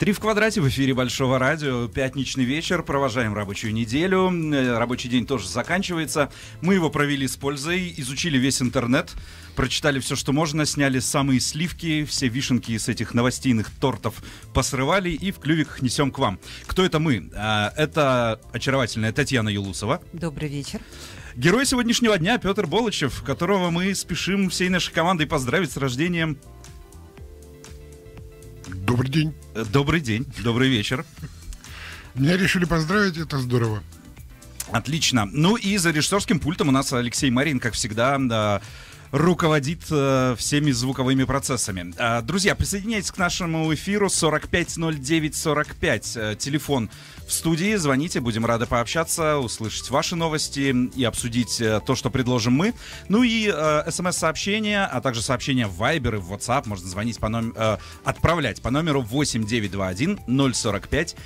Три в квадрате в эфире Большого радио. Пятничный вечер. Провожаем рабочую неделю. Рабочий день тоже заканчивается. Мы его провели с пользой, изучили весь интернет, прочитали все, что можно, сняли самые сливки, все вишенки с этих новостейных тортов посрывали и в клювиках несем к вам. Кто это мы? Это очаровательная Татьяна Юлусова. Добрый вечер. Герой сегодняшнего дня Петр Болычев, которого мы спешим всей нашей командой поздравить с рождением. Добрый день. Добрый день, добрый вечер. Меня решили поздравить, это здорово. Отлично. Ну и за режиссерским пультом у нас Алексей Марин, как всегда, руководит всеми звуковыми процессами. Друзья, присоединяйтесь к нашему эфиру 450945. Телефон в студии, звоните, будем рады пообщаться, услышать ваши новости и обсудить то, что предложим мы. Ну и смс-сообщения, а также сообщения в Viber и в WhatsApp можно звонить отправлять по номеру 8921 045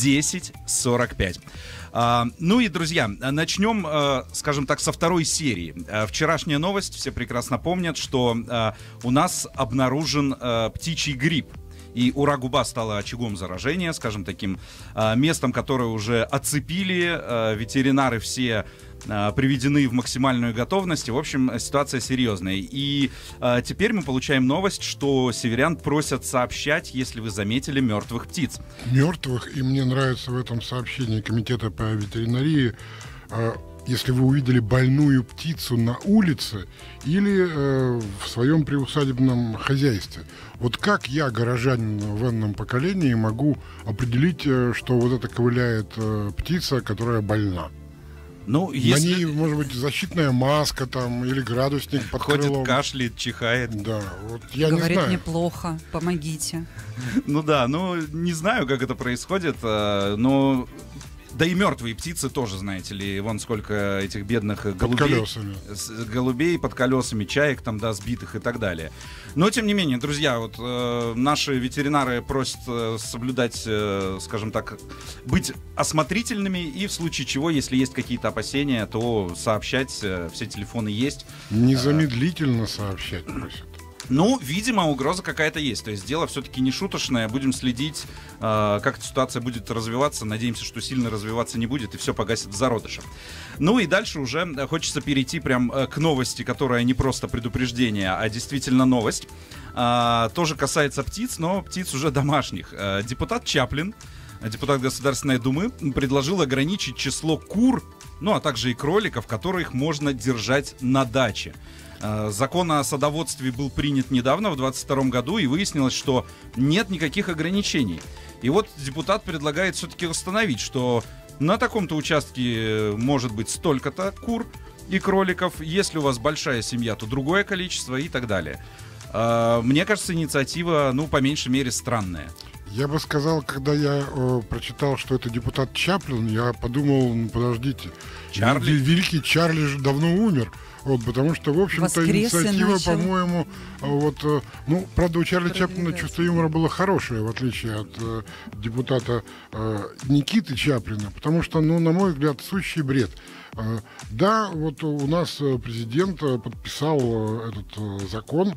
1045. Ну и, друзья, начнем, скажем так, со второй серии. Вчерашняя новость, все прекрасно помнят, что у нас обнаружен птичий грипп. И Ура-Губа стала очагом заражения, скажем, таким местом, которое уже оцепили, ветеринары все приведены в максимальную готовность. В общем, ситуация серьезная. И теперь мы получаем новость, что северян просят сообщать, если вы заметили мертвых птиц. Мертвых, и мне нравится в этом сообщении Комитета по ветеринарии, если вы увидели больную птицу на улице или в своем приусадебном хозяйстве. Вот как я, горожанин в энном поколении, могу определить, что вот это ковыляет птица, которая больна? Ну, если... На ней, может быть, защитная маска там или градусник под ходит, крылом. Кашляет, чихает. Да, вот я Говорит, не знаю. неплохо, помогите. Ну да, не знаю, как это происходит, но... Да и мертвые птицы тоже, знаете ли, вон сколько этих бедных голубей под колесами, чаек там, да, сбитых и так далее. Но, тем не менее, друзья, вот наши ветеринары просят соблюдать, скажем так, быть осмотрительными и в случае чего, если есть какие-то опасения, то сообщать, все телефоны есть. Незамедлительно сообщать просят. Ну, видимо, угроза какая-то есть. То есть дело все-таки не шуточное. Будем следить, как эта ситуация будет развиваться. Надеемся, что сильно развиваться не будет и все погасит в зародыше. Ну и дальше уже хочется перейти прям к новости, которая не просто предупреждение, а действительно новость. Тоже касается птиц, но птиц уже домашних. Депутат Чаплин, депутат Государственной Думы, предложил ограничить число кур, ну а также и кроликов, которых можно держать на даче. Закон о садоводстве был принят недавно, в 2022 году, и выяснилось, что нет никаких ограничений. И вот депутат предлагает все-таки установить, что на таком-то участке может быть столько-то кур и кроликов, если у вас большая семья, то другое количество и так далее. Мне кажется, инициатива, по меньшей мере, странная. Я бы сказал, когда я прочитал, что это депутат Чаплин, я подумал, подождите, Чарли? Великий Чарли же давно умер. Вот, потому что, в общем-то, инициатива, по-моему, правда, у Чарли Чаплина чувство юмора было хорошее, в отличие от депутата Никиты Чаплина, потому что, на мой взгляд, сущий бред. Да, вот у нас президент подписал этот закон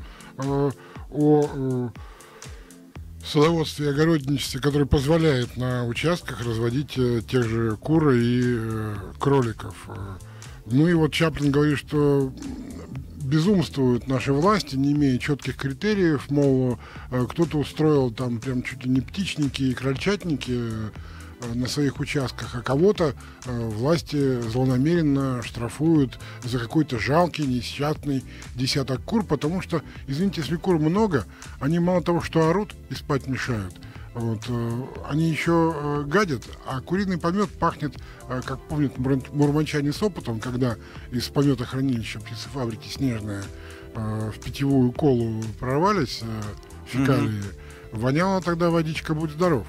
о садоводстве и огородничестве, который позволяет на участках разводить тех же кур и кроликов. Ну и вот Чаплин говорит, что безумствуют наши власти, не имея четких критериев, мол, кто-то устроил там прям чуть ли не птичники и крольчатники на своих участках, а кого-то власти злонамеренно штрафуют за какой-то жалкий, несчастный десяток кур, потому что, извините, если кур много, они мало того, что орут и спать мешают, они еще гадят, а куриный помет пахнет, как помнят мурманчане с опытом, когда из пометохранилища птицефабрики Снежная в питьевую колу прорвались фекалии, воняла тогда водичка «Будь здоров».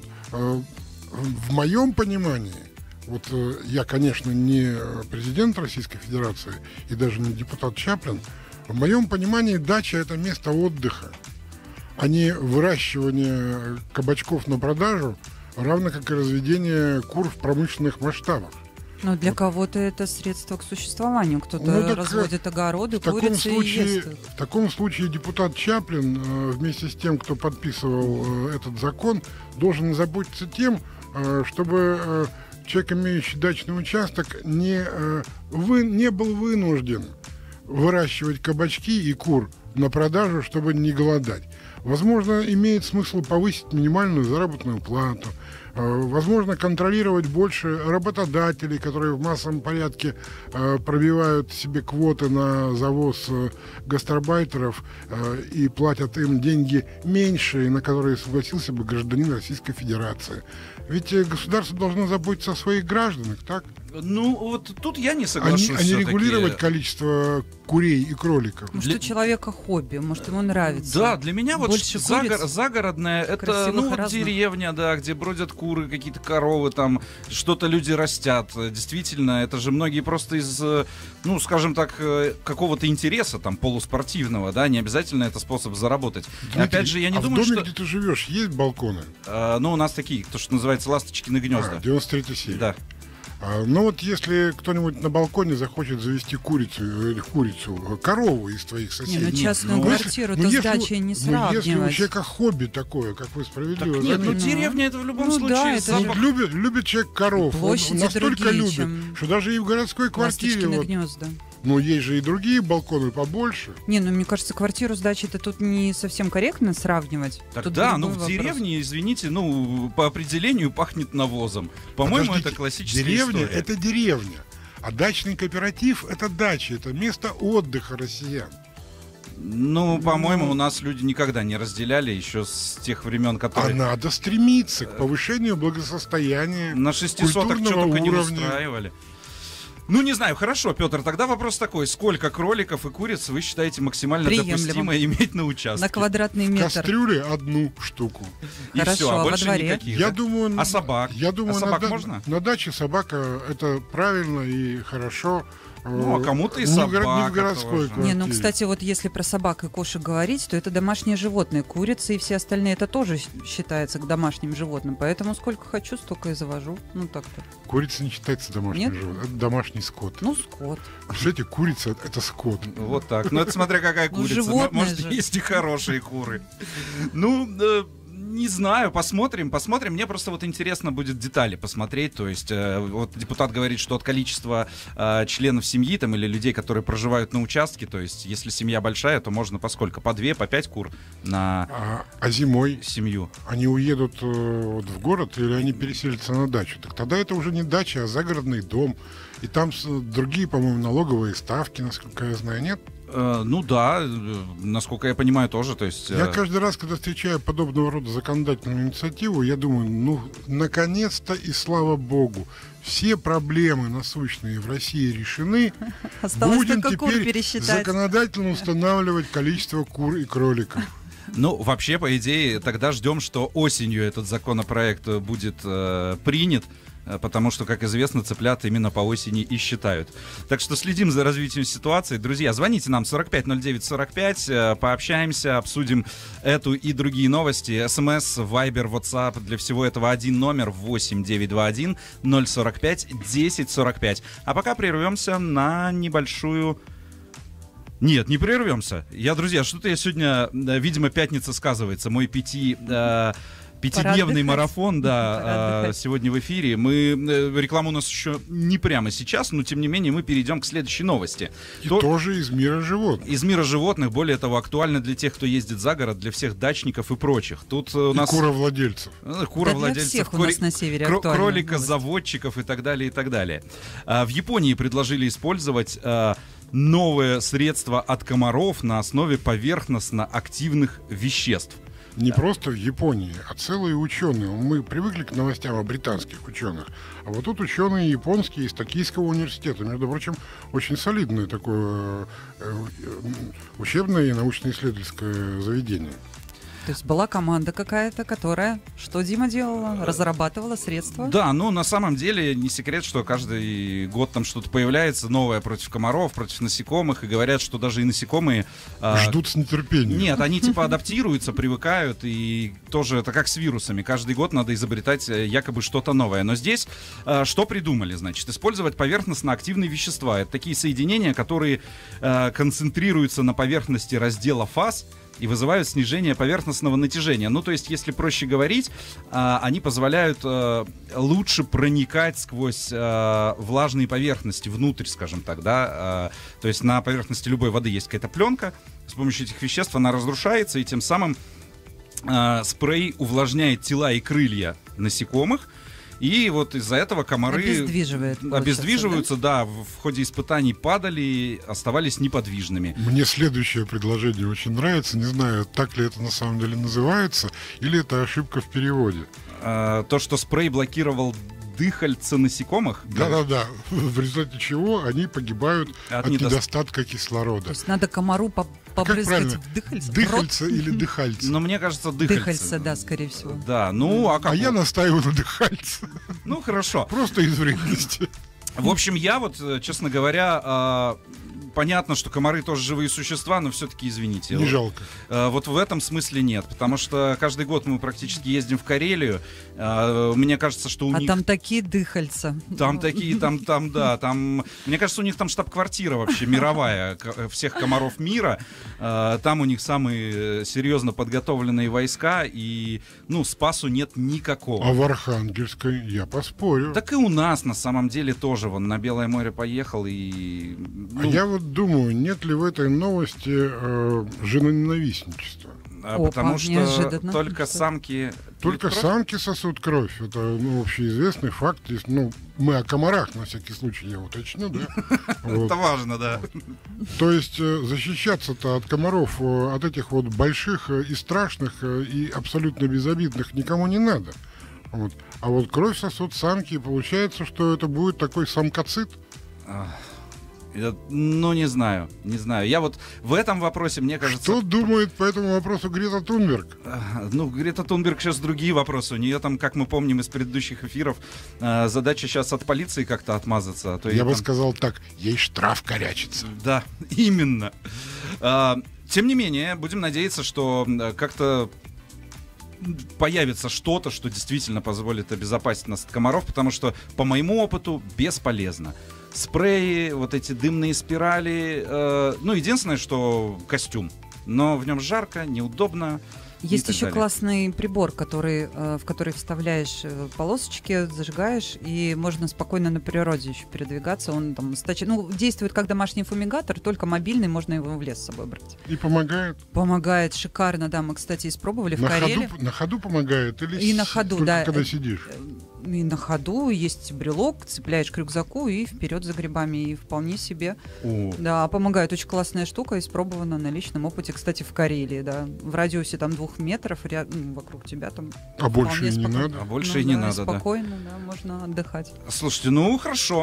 В моем понимании, я, конечно, не президент Российской Федерации и даже не депутат Чаплин, в моем понимании дача – это место отдыха, а не выращивание кабачков на продажу, равно как и разведение кур в промышленных масштабах. Но для кого-то это средство к существованию. Кто-то разводит огороды, курицы и ест. В таком случае депутат Чаплин вместе с тем, кто подписывал этот закон, должен заботиться тем, чтобы человек, имеющий дачный участок, не был вынужден выращивать кабачки и кур на продажу, чтобы не голодать. Возможно, имеет смысл повысить минимальную заработную плату. Возможно, контролировать больше работодателей, которые в массовом порядке пробивают себе квоты на завоз гастарбайтеров и платят им деньги меньшие, на которые согласился бы гражданин Российской Федерации. Ведь государство должно заботиться о своих гражданах, так? Ну, вот тут я не соглашусь. А не регулировать количество курей и кроликов. Может, у человека хобби, может, ему нравится. Да, для меня вот загородное, это, деревня, да, где бродят куры, какие-то коровы, там, что-то люди растят. Действительно, это же многие просто из, скажем так, какого-то интереса, там, полуспортивного, да, не обязательно это способ заработать. Дмитрий, опять же, я не думаю, что... в доме, где ты живешь, есть балконы? У нас такие, то, что называется ласточкины гнезда. 93-й серия. Да. Вот если кто-нибудь на балконе захочет завести корову из твоих соседей. Частную квартиру-то с дачей не сравнивать. Если у человека хобби такое, как вы справедливо заметили. Нет, деревня это в любом случае. Да, любит человек коров. Он настолько любит, что даже и в городской квартире. Гнезда. Есть же и другие балконы побольше. Мне кажется, квартиру с дачей-то тут не совсем корректно сравнивать. В деревне, извините, по определению пахнет навозом. По-моему, это классическая деревня история. Это деревня, а дачный кооператив — это дача, это место отдыха россиян. По-моему, у нас люди никогда не разделяли еще с тех времен, которые... А надо стремиться к повышению благосостояния, на 6 соток что только не устраивали. Не знаю, хорошо, Петр, тогда вопрос такой. Сколько кроликов и куриц вы считаете максимально допустимо иметь на участке? На квадратный метр. В кастрюле 1 штуку. И хорошо, все, а больше во дворе? никаких. Я думаю, а собак? Собак можно? На даче собака — это правильно и хорошо. А кому-то и собака не в городской квартире. Кстати, вот если про собак и кошек говорить, то это домашние животные. Курицы и все остальные, это тоже считается к домашним животным. Поэтому сколько хочу, столько и завожу. Так-то. Курица не считается домашним животным. Это домашний скот. Скот. Представляете, курица — это скот. Вот так. Это смотря какая курица. Может, есть и хорошие куры. Не знаю, посмотрим. Мне просто интересно будет детали посмотреть. То есть депутат говорит, что от количества членов семьи там, или людей, которые проживают на участке, то есть если семья большая, то можно по сколько? По 2, по 5 кур на зимой семью. Они уедут в город или они переселятся на дачу? Так тогда это уже не дача, а загородный дом. И там другие, по-моему, налоговые ставки, насколько я знаю, нет? Да, насколько я понимаю, тоже. То есть, я каждый раз, когда встречаю подобного рода законодательную инициативу, я думаю, наконец-то и слава богу, все проблемы насущные в России решены. Будем теперь законодательно устанавливать количество кур и кроликов. Вообще, по идее, тогда ждем, что осенью этот законопроект будет принят. Потому что, как известно, цыплят именно по осени и считают. Так что следим за развитием ситуации. Друзья, звоните нам 450945, пообщаемся, обсудим эту и другие новости. СМС, Вайбер, WhatsApp, для всего этого один номер 8921 045 1045. А пока прервемся на небольшую... Нет, не прервемся. Друзья, что-то я сегодня, видимо, пятница сказывается. Мой пятидневный марафон, сегодня в эфире. Реклама у нас еще не прямо сейчас, но тем не менее мы перейдем к следующей новости. Тоже из мира животных. Из мира животных, более того, актуально для тех, кто ездит за город, для всех дачников и прочих. Тут у нас... куровладельцев. Для всех у нас на севере актуально. Кроликозаводчиков и так далее, и так далее. В Японии предложили использовать новое средство от комаров на основе поверхностно-активных веществ. Не просто в Японии, а целые ученые. Мы привыкли к новостям о британских ученых. А вот тут ученые японские из Токийского университета. Между прочим, очень солидное такое учебное и научно-исследовательское заведение. То есть была команда какая-то, которая, что Дима делала? Разрабатывала средства? Да, ну на самом деле не секрет, что каждый год там что-то появляется новое против комаров, против насекомых, и говорят, что даже и насекомые... ждут с нетерпением. Нет, они типа адаптируются, привыкают, и тоже это как с вирусами. Каждый год надо изобретать якобы что-то новое. Но здесь что придумали? Значит, использовать поверхностно-активные вещества. Это такие соединения, которые концентрируются на поверхности раздела фаз и вызывают снижение поверхностного натяжения. Ну, то есть, если проще говорить, они позволяют лучше проникать сквозь влажные поверхности внутрь, скажем так, да. То есть на поверхности любой воды есть какая-то пленка. С помощью этих веществ она разрушается, и тем самым спрей увлажняет тела и крылья насекомых. И вот из-за этого комары обездвиживаются, да, в ходе испытаний падали, оставались неподвижными. Мне следующее предложение очень нравится. Не знаю, так ли это на самом деле называется, или это ошибка в переводе. То, что спрей блокировал дыхальца насекомых. Да-да-да. В результате чего они погибают от недостатка кислорода. То есть надо комару побрызгать в дыхальце? Дыхальце или дыхальце? Но мне кажется, дыхальце. Дыхальце, да, скорее всего. Да, ну а как? А я настаиваю на дыхальце. Ну хорошо. Просто из вредности. В общем, я вот, честно говоря, понятно, что комары тоже живые существа, но все-таки, извините. Не жалко. Вот в этом смысле нет, потому что каждый год мы практически ездим в Карелию. Мне кажется, что у них... там такие дыхальца. Там такие, там... Мне кажется, у них там штаб-квартира вообще мировая всех комаров мира. Там у них самые серьезно подготовленные войска, и, ну, спасу нет никакого. А в Архангельской я поспорю. Так и у нас, на самом деле, тоже. Вон на Белое море поехал и... А я вот думаю, нет ли в этой новости женоненавистничества? Потому что только самки... Только самки сосут кровь. Это общеизвестный факт. Ну, мы о комарах, на всякий случай, я уточню, да? Это важно, да. То есть защищаться-то от комаров, от этих вот больших и страшных, и абсолютно безобидных никому не надо. Вот. А вот кровь сосут самки, и получается, что это будет такой самкоцит. Ну, не знаю. Я вот в этом вопросе, мне кажется... Что думает по этому вопросу Грета Тунберг? Ну, Грета Тунберг сейчас другие вопросы. У нее там, как мы помним из предыдущих эфиров, задача сейчас от полиции как-то отмазаться. А то я бы сказал так, ей штраф корячится. Да, именно. Тем не менее, будем надеяться, что как-то появится что-то, что действительно позволит обезопасить нас от комаров, потому что, по моему опыту, бесполезно. Спреи, вот эти дымные спирали, ну, единственное, что костюм, но в нем жарко, неудобно. Есть еще классный прибор, в который вставляешь полосочки, зажигаешь, и можно спокойно на природе еще передвигаться. Он там действует как домашний фумигатор, только мобильный, можно его в лес с собой брать. И помогает? Помогает шикарно, да. Мы, кстати, испробовали в Карелии. На ходу помогает? Или и на ходу, да. Когда сидишь? И на ходу есть брелок, цепляешь к рюкзаку и вперед за грибами, и вполне себе. Да, помогает. Очень классная штука, испробована на личном опыте, кстати, в Карелии, да. В радиусе там 2 метров вокруг тебя там. А больше и не надо. А больше и не надо, да. Спокойно, да, можно отдыхать. Слушайте, ну хорошо.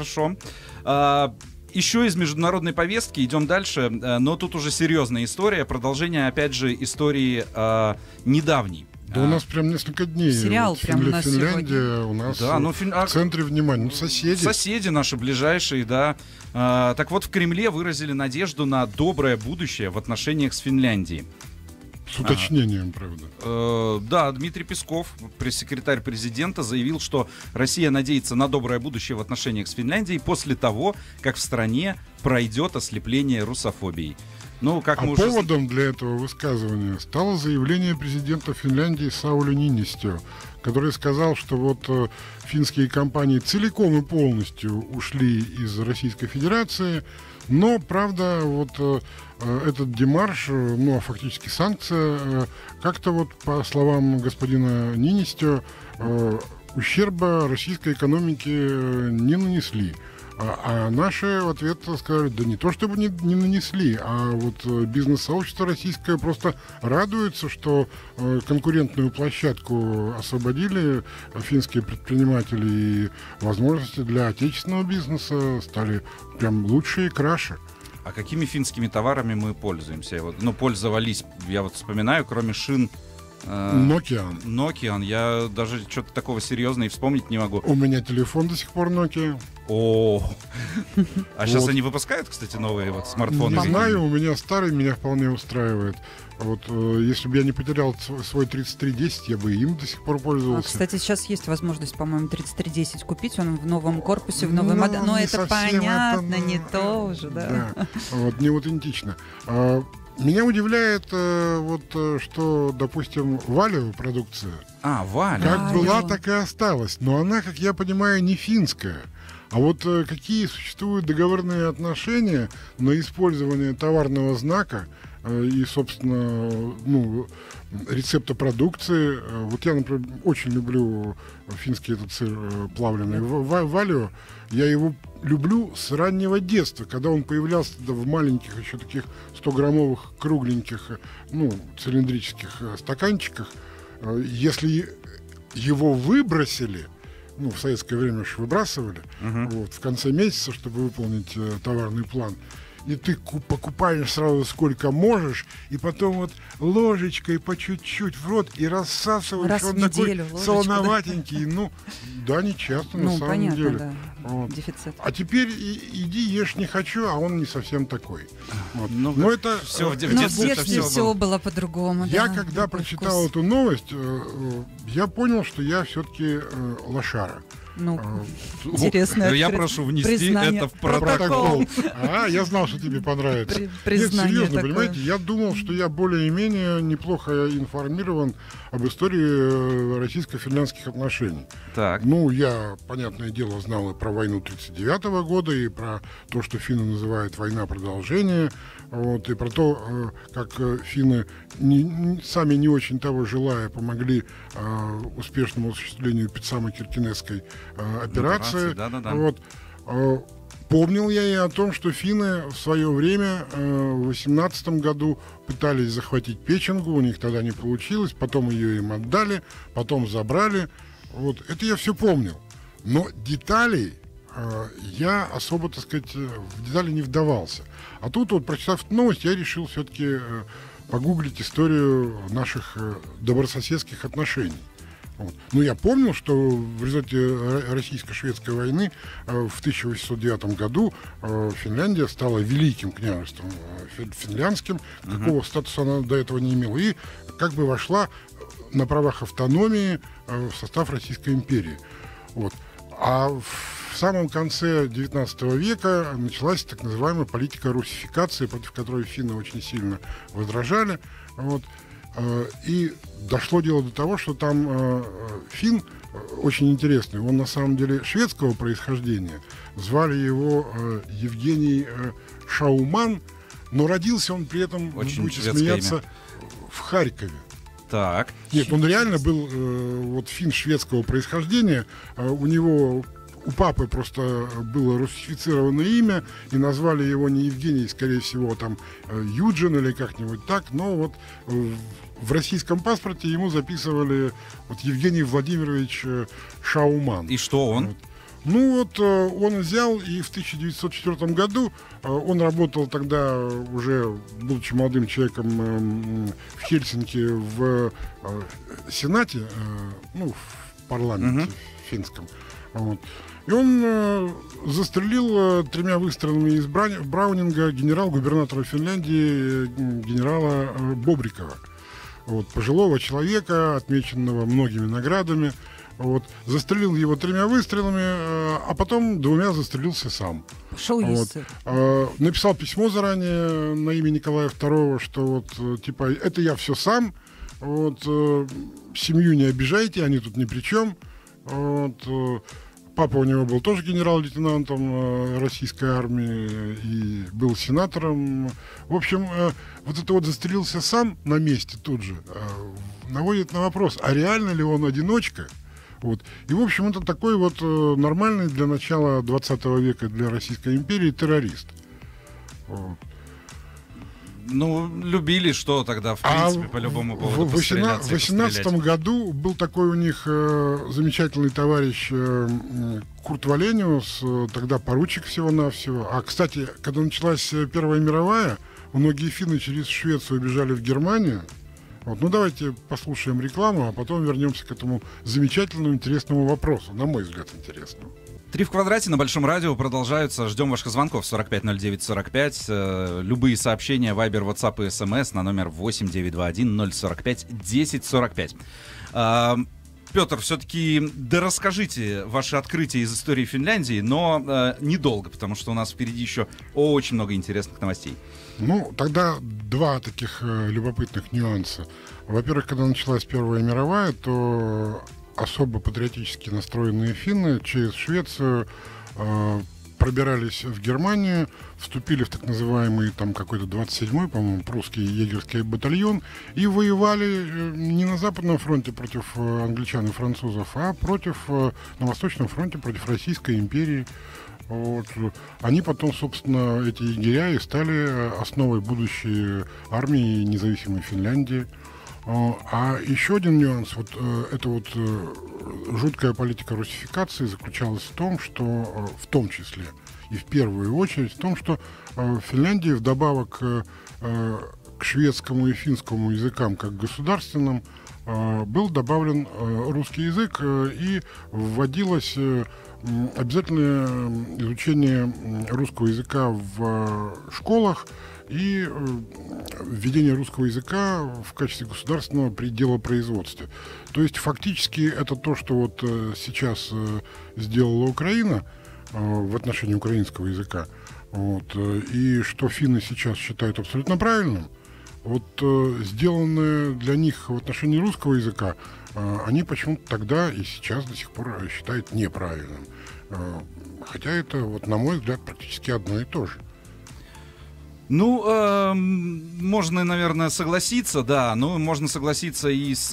Еще из международной повестки идем дальше, но тут уже серьезная история. Продолжение, опять же, истории недавней. Да у нас прям несколько дней. Сериал вот прям у нас Финляндия у нас в центре внимания. Ну, соседи. Соседи наши ближайшие, да. Так вот, в Кремле выразили надежду на доброе будущее в отношениях с Финляндией. С уточнением, правда. Да, Дмитрий Песков, пресс-секретарь президента, заявил, что Россия надеется на доброе будущее в отношениях с Финляндией после того, как в стране пройдет ослепление русофобией. Ну, как поводом для этого высказывания стало заявление президента Финляндии Саули Нинистё, который сказал, что вот финские компании целиком и полностью ушли из Российской Федерации, но, правда, вот этот демарш, ну, а фактически санкция, как-то вот, по словам господина Нинистё, ущерба российской экономике не нанесли. А наши в ответ сказали, да не то чтобы не нанесли, а вот бизнес-сообщество российское просто радуется, что конкурентную площадку освободили финские предприниматели, и возможности для отечественного бизнеса стали прям лучше и краше. А какими финскими товарами мы пользуемся? Пользовались, я вспоминаю, кроме шин... Nokian. Я даже что-то такого серьезного и вспомнить не могу. У меня телефон до сих пор Nokia. А сейчас они выпускают, кстати, новые смартфоны? Не знаю, у меня старый, меня вполне устраивает. Если бы я не потерял свой 3310, я бы им до сих пор пользовался. Кстати, сейчас есть возможность, по-моему, 3310 купить. Он в новом корпусе, в новой модели. Но это понятно, не то уже, да? Не аутентично. Меня удивляет, что, допустим, Valio продукция. Valio. Как была, так и осталась. Но она, как я понимаю, не финская. А какие существуют договорные отношения на использование товарного знака и, собственно, рецепта продукции. Я, например, очень люблю финский этот сыр плавленый Valio. Я его люблю с раннего детства, когда он появлялся в маленьких, еще таких 100-граммовых, кругленьких, цилиндрических стаканчиках. Если его выбросили, в советское время уж выбрасывали, в конце месяца, чтобы выполнить товарный план, и ты покупаешь сразу сколько можешь, и потом ложечкой по чуть-чуть в рот и рассасываешь. Раз в неделю такой солоноватенький. Не часто, на самом понятно, деле. Да. Дефицит. А теперь иди ешь не хочу, а он не совсем такой. Но это все в детстве все было по-другому. Я когда прочитал эту новость, я понял, что я все-таки лошара. Интересно. Я прошу внести это в протокол. Я знал, что тебе понравится. Нет, такое. серьезно, понимаете, я думал, что я более-менее неплохо информирован об истории российско-финляндских отношений. Так. Я, понятное дело, знал и про войну 1939 года, и про то, что финны называют «война продолжения», и про то, как финны, сами не очень того желая, помогли успешному осуществлению Петсамо-Киркинесской операции. Да. Помнил я и о том, что финны в свое время в 18 году пытались захватить Печенгу, у них тогда не получилось, потом ее им отдали, потом забрали. Это я все помнил. Но деталей я особо, так сказать, в детали не вдавался. А тут, прочитав эту новость, я решил все-таки погуглить историю наших добрососедских отношений. Я помнил, что в результате российско-шведской войны в 1809 году Финляндия стала великим княжеством финляндским, какого статуса она до этого не имела, и как бы вошла на правах автономии в состав Российской империи. А в самом конце XIX века началась так называемая политика русификации, против которой финны очень сильно возражали. И дошло дело до того, что там финн очень интересный. Он на самом деле шведского происхождения. Звали его Евгений Шауман, но родился он при этом, очень будете смеяться, имя. В Харькове. Так. Нет, он реально был финн шведского происхождения. У папы просто было русифицированное имя, и назвали его не Евгений, скорее всего, там Юджин или как-нибудь так, но в российском паспорте ему записывали Евгений Владимирович Шауман. И что он? Он взял, и в 1904 году он работал тогда, уже будучи молодым человеком, в Хельсинки в Сенате, в парламенте финском. И он застрелил 3 выстрелами из Браунинга генерал-губернатора Финляндии, генерала Бобрикова. Пожилого человека, отмеченного многими наградами. Застрелил его 3 выстрелами, а потом 2 застрелился сам. Пошел есть. Написал письмо заранее на имя Николая II, что это я все сам, семью не обижайте, они тут ни при чем. Папа у него был тоже генерал-лейтенантом российской армии и был сенатором. В общем, застрелился сам на месте тут же, наводит на вопрос, а реально ли он одиночка? И, в общем, это такой нормальный для начала 20 века для Российской империи террорист. Ну, любили, что тогда, в принципе, по любому поводу в 2018 году был такой у них замечательный товарищ Курт Валениус, тогда поручик всего-навсего. А, кстати, когда началась Первая мировая, многие финны через Швецию бежали в Германию. Вот, ну, давайте послушаем рекламу, а потом вернемся к этому замечательному, интересному вопросу, на мой взгляд, интересному. 3 в квадрате на Большом радио продолжаются. Ждем ваших звонков 450945. Любые сообщения, Вайбер, WhatsApp и СМС на номер 8921-045-1045. Петр, все-таки расскажите ваши открытия из истории Финляндии, но недолго, потому что у нас впереди еще очень много интересных новостей. Ну, тогда два таких любопытных нюанса. Во-первых, когда началась Первая мировая, то особо патриотически настроенные финны через Швецию пробирались в Германию, вступили в так называемый там какой-то 27-й, по-моему, прусский егерский батальон и воевали не на Западном фронте против англичан и французов, а на Восточном фронте против Российской империи. Вот. Они потом, собственно, эти егеря и стали основой будущей армии независимой Финляндии. А еще один нюанс, это жуткая политика русификации заключалась в том, что, в том числе и в первую очередь, в том, что в Финляндии вдобавок к шведскому и финскому языкам как государственным был добавлен русский язык и вводилось обязательное изучение русского языка в школах и введение русского языка в качестве государственного при делопроизводстве. То есть фактически это то, что вот сейчас сделала Украина в отношении украинского языка, и что финны сейчас считают абсолютно правильным, сделанное для них в отношении русского языка, они почему-то тогда и сейчас до сих пор считают неправильным. Хотя это, на мой взгляд, практически одно и то же. Ну, можно, наверное, согласиться, да, но можно согласиться и с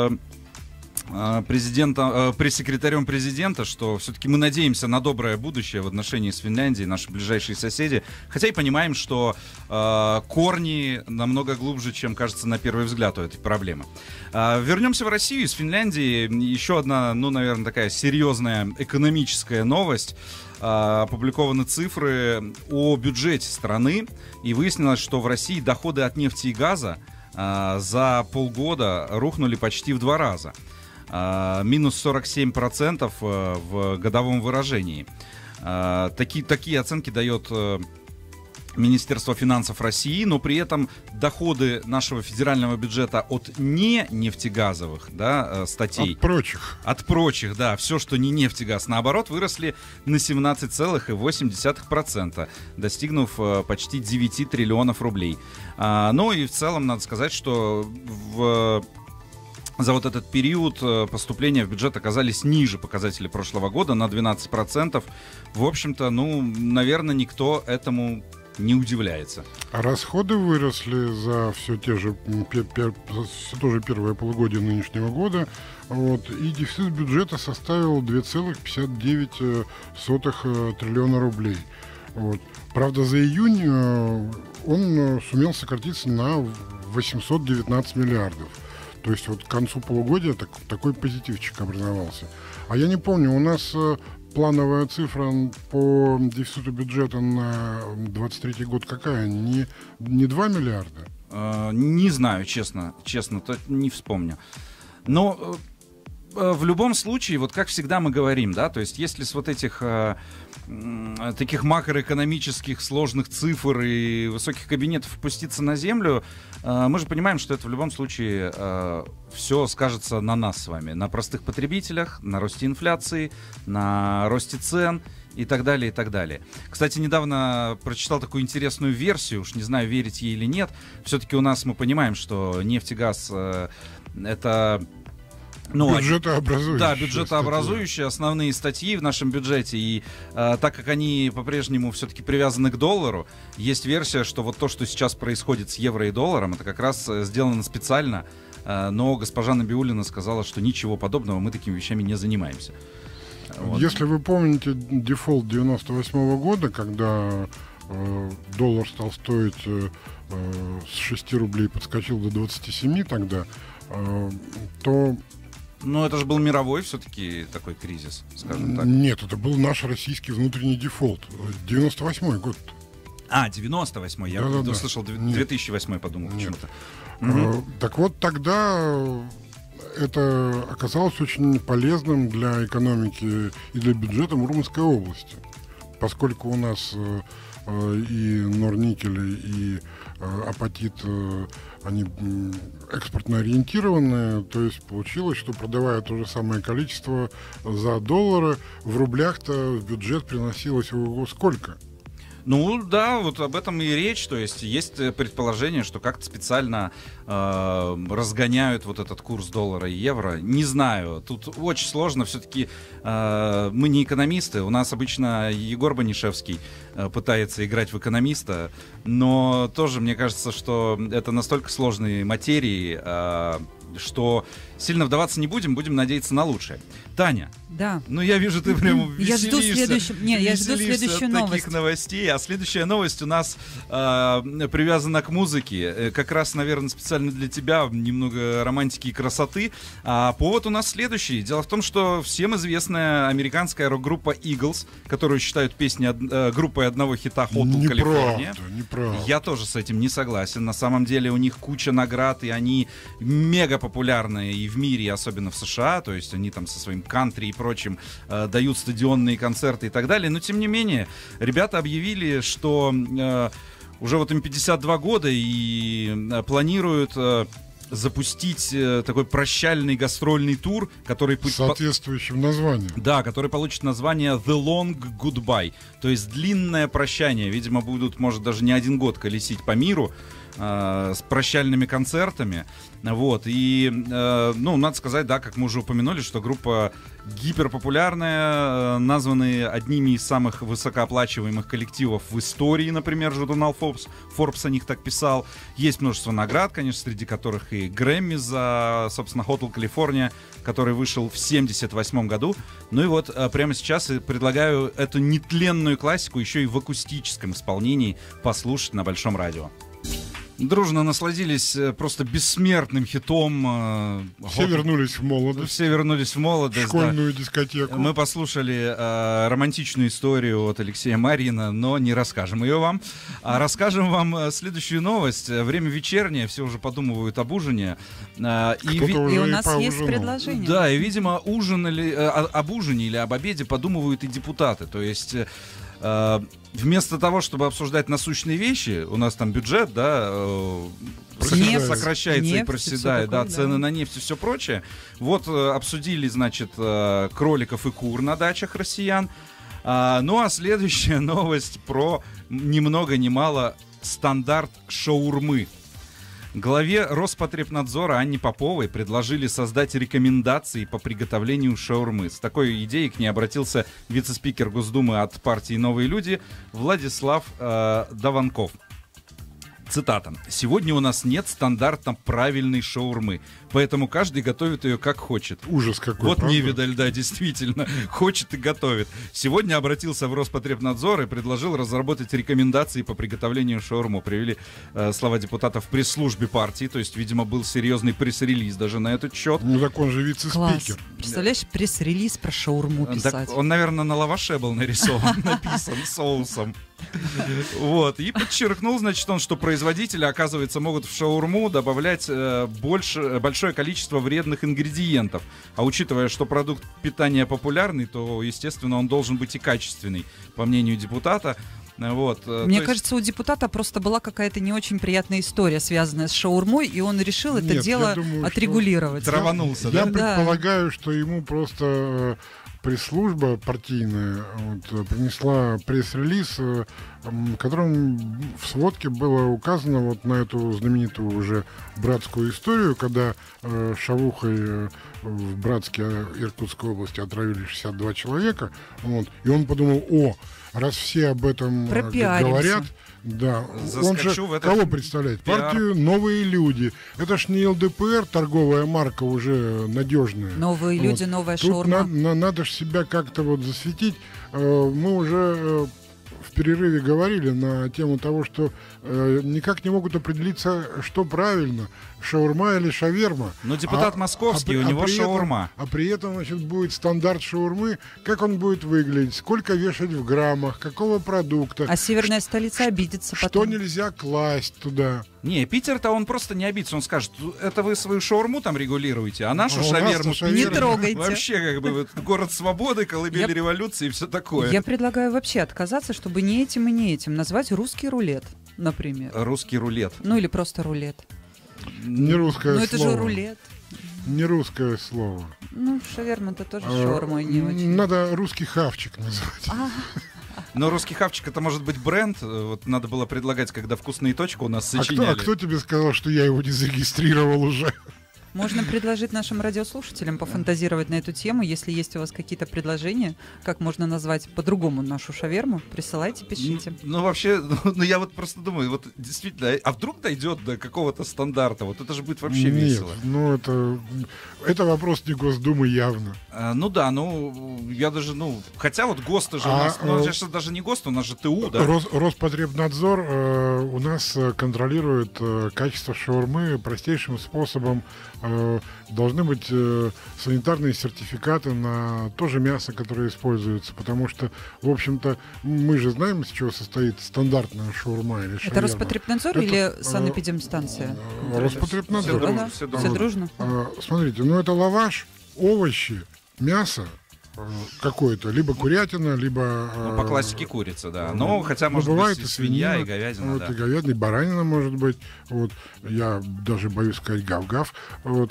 пресс-секретарем президента, что все-таки мы надеемся на доброе будущее в отношении с Финляндией, наши ближайшие соседи, хотя и понимаем, что корни намного глубже, чем кажется на первый взгляд у этой проблемы. Вернемся в Россию из Финляндии. Еще одна, наверное, такая серьезная экономическая новость. Опубликованы цифры о бюджете страны, и выяснилось, что в России доходы от нефти и газа за полгода рухнули почти в 2 раза. Минус 47% в годовом выражении. Такие оценки дает Министерство финансов России, но при этом доходы нашего федерального бюджета от не нефтегазовых статей. От прочих, да, все, что не нефть и газ, наоборот, выросли на 17,8%, достигнув почти 9 триллионов рублей. Ну и в целом надо сказать, что за этот период поступления в бюджет оказались ниже показателей прошлого года на 12%. В общем-то, наверное, никто этому не удивляется. А расходы выросли за все то же первое полугодие нынешнего года. И дефицит бюджета составил 2,59 триллиона рублей. Правда, за июнь он сумел сократиться на 819 миллиардов. То есть к концу полугодия такой позитивчик образовался. А я не помню, у нас плановая цифра по дефициту бюджета на 2023 год какая? Не 2 миллиарда? Не знаю, честно, то не вспомню. Но в любом случае, как всегда мы говорим, да, то есть если с этих таких макроэкономических сложных цифр и высоких кабинетов опуститься на землю, мы же понимаем, что это в любом случае все скажется на нас с вами, на простых потребителях, на росте инфляции, на росте цен и так далее, и так далее. Кстати, недавно прочитал такую интересную версию, уж не знаю, верить ей или нет. Все-таки у нас мы понимаем, что нефть и газ это... бюджетообразующие. Да, бюджетообразующие основные статьи в нашем бюджете. И так как они по-прежнему все-таки привязаны к доллару, есть версия, что то, что сейчас происходит с евро и долларом, это как раз сделано специально. Но госпожа Набиуллина сказала, что ничего подобного, мы такими вещами не занимаемся. Если вы помните дефолт 98 года, когда доллар стал стоить с 6 рублей, подскочил до 27 тогда, то... Но это же был мировой все-таки такой кризис, скажем так. Нет, это был наш российский внутренний дефолт. 98-й год. 98-й. Я услышал 2008-й, подумал почему-то. Так вот, тогда это оказалось очень полезным для экономики и для бюджета Мурманской области. Поскольку у нас и Норникель, и Апатит, они экспортно ориентированные, то есть получилось, что продавая то же самое количество за доллары, в рублях-то в бюджет приносилось сколько? Ну да, вот об этом и речь. То есть предположение, что как-то специально разгоняют вот этот курс доллара и евро. Не знаю, тут очень сложно. Все-таки мы не экономисты. У нас обычно Егор Банишевский пытается играть в экономиста, но тоже мне кажется, что это настолько сложные материи, что сильно вдаваться не будем надеяться на лучшее. Таня, да. Ну я вижу, ты прямо веселишься. Я жду следующую новость. Таких новостей. А следующая новость у нас привязана к музыке. Как раз, наверное, специально для тебя, немного романтики и красоты. А повод у нас следующий. Дело в том, что всем известная американская рок-группа Eagles, которую считают песней группой одного хита Hotel California. Неправда. Я тоже с этим не согласен. На самом деле у них куча наград, и они мега популярные и в мире, особенно в США. То есть они там со своим кантри и прочим дают стадионные концерты и так далее. Но тем не менее, ребята объявили, что уже вот им 52 года и планируют запустить такой прощальный гастрольный тур, который... С соответствующим названием. Да, который получит название The Long Goodbye. То есть длинное прощание. Видимо, будут, может, даже не один год колесить по миру с прощальными концертами. Вот. И, ну, надо сказать, да, как мы уже упомянули, что группа гиперпопулярная, названы одними из самых высокооплачиваемых коллективов в истории, например, журнал Forbes о них так писал. Есть множество наград, конечно, среди которых и Грэмми за, собственно, Hotel California, который вышел в 1978 году. Ну и вот прямо сейчас предлагаю эту нетленную классику еще и в акустическом исполнении послушать на Большом радио. Дружно насладились просто бессмертным хитом. Все вернулись в молодость. Все вернулись в молодость. Школьную дискотеку. Мы послушали романтичную историю от Алексея Марьина, но не расскажем ее вам. А расскажем вам следующую новость. Время вечернее, все уже подумывают об ужине. И у нас есть предложение. Да, и, видимо, об ужине или об обеде подумывают и депутаты. То есть... вместо того, чтобы обсуждать насущные вещи, у нас там бюджет, да, нефть, сокращается и проседает, да, цены на нефть и все прочее. Вот обсудили, значит, кроликов и кур на дачах россиян. Ну а следующая новость про ни много ни мало стандарт шаурмы. Главе Роспотребнадзора Анне Поповой предложили создать рекомендации по приготовлению шаурмы. С такой идеей к ней обратился вице-спикер Госдумы от партии «Новые люди» Владислав Даванков. Цитата. «Сегодня у нас нет стандартно правильной шаурмы, поэтому каждый готовит ее как хочет». Ужас какой, вот правда? невидаль, да, действительно. Хочет и готовит. Сегодня обратился в Роспотребнадзор и предложил разработать рекомендации по приготовлению шаурмы. Привели слова депутатов в пресс-службе партии, то есть, видимо, был серьезный пресс-релиз даже на этот счет. Ну, так он же вице-спикер. Представляешь, пресс-релиз про шаурму писать. Так он, наверное, на лаваше был нарисован, написан соусом. Вот. И подчеркнул, значит, он, что производители, оказывается, могут в шаурму добавлять большое количество вредных ингредиентов. А учитывая, что продукт питания популярный, то, естественно, он должен быть и качественный, по мнению депутата. Вот, мне кажется, у депутата просто была какая-то не очень приятная история, связанная с шаурмой, и он решил это дело отрегулировать. Траванулся, да? Я предполагаю, что ему просто... пресс-служба партийная принесла пресс-релиз, в котором в сводке было указано вот на эту знаменитую уже братскую историю, когда шавухой в Братске Иркутской области отравили 62 человека. Вот, и он подумал, раз все об этом говорят, да, он же кого представляет? Партию «Новые люди». Это ж не ЛДПР, торговая марка уже надежная. Новые люди, новая тут шаурма. Надо же себя как-то вот засветить. Мы уже перерыве говорили на тему того, что никак не могут определиться, что правильно, шаурма или шаверма. Но депутат московский, у него шаурма. А при этом, значит, будет стандарт шаурмы, как он будет выглядеть, сколько вешать в граммах, какого продукта. А северная столица обидится потом. Что нельзя класть туда. Не, Питер-то он просто не обидится, он скажет, это вы свою шаурму там регулируете, а нашу шаверму не трогайте. Вообще как бы вот, город свободы, колыбель революции и все такое. Я предлагаю вообще отказаться, чтобы не этим и не этим назвать русский рулет, например. Русский рулет. Ну или просто рулет. Не русское слово. Ну это же рулет. Не русское слово. Ну, шаверма-то тоже шаурма не очень. Надо русский хавчик назвать. Но русский хавчик — это может быть бренд. Вот надо было предлагать, когда «Вкусные точка» у нас сочиняли. А кто тебе сказал, что я его не зарегистрировал уже? Можно предложить нашим радиослушателям пофантазировать на эту тему. Если есть у вас какие-то предложения, как можно назвать по-другому нашу шаверму, присылайте, пишите. Ну, вообще, я вот просто думаю, вот действительно, а вдруг дойдет до какого-то стандарта? Вот это же будет вообще весело. Ну, это вопрос не Госдумы явно. Ну да, я даже, хотя вот ГОСТ же у нас, это даже не ГОСТ, у нас же ТУ, да? Роспотребнадзор у нас контролирует качество шаурмы простейшим способом. Должны быть санитарные сертификаты на то же мясо, которое используется, потому что, в общем-то, мы же знаем, из чего состоит стандартная шаурма или шаверма. Это Роспотребнадзор или санэпидемстанция? Роспотребнадзор. Все дружно? Смотрите, это лаваш, овощи, мясо какое-то, либо курятина, либо... по классике курица, да. Но хотя может бывает быть и свинья, и говядина, да. И говядина, и баранина может быть. Вот. Я даже боюсь сказать гав-гав. Вот.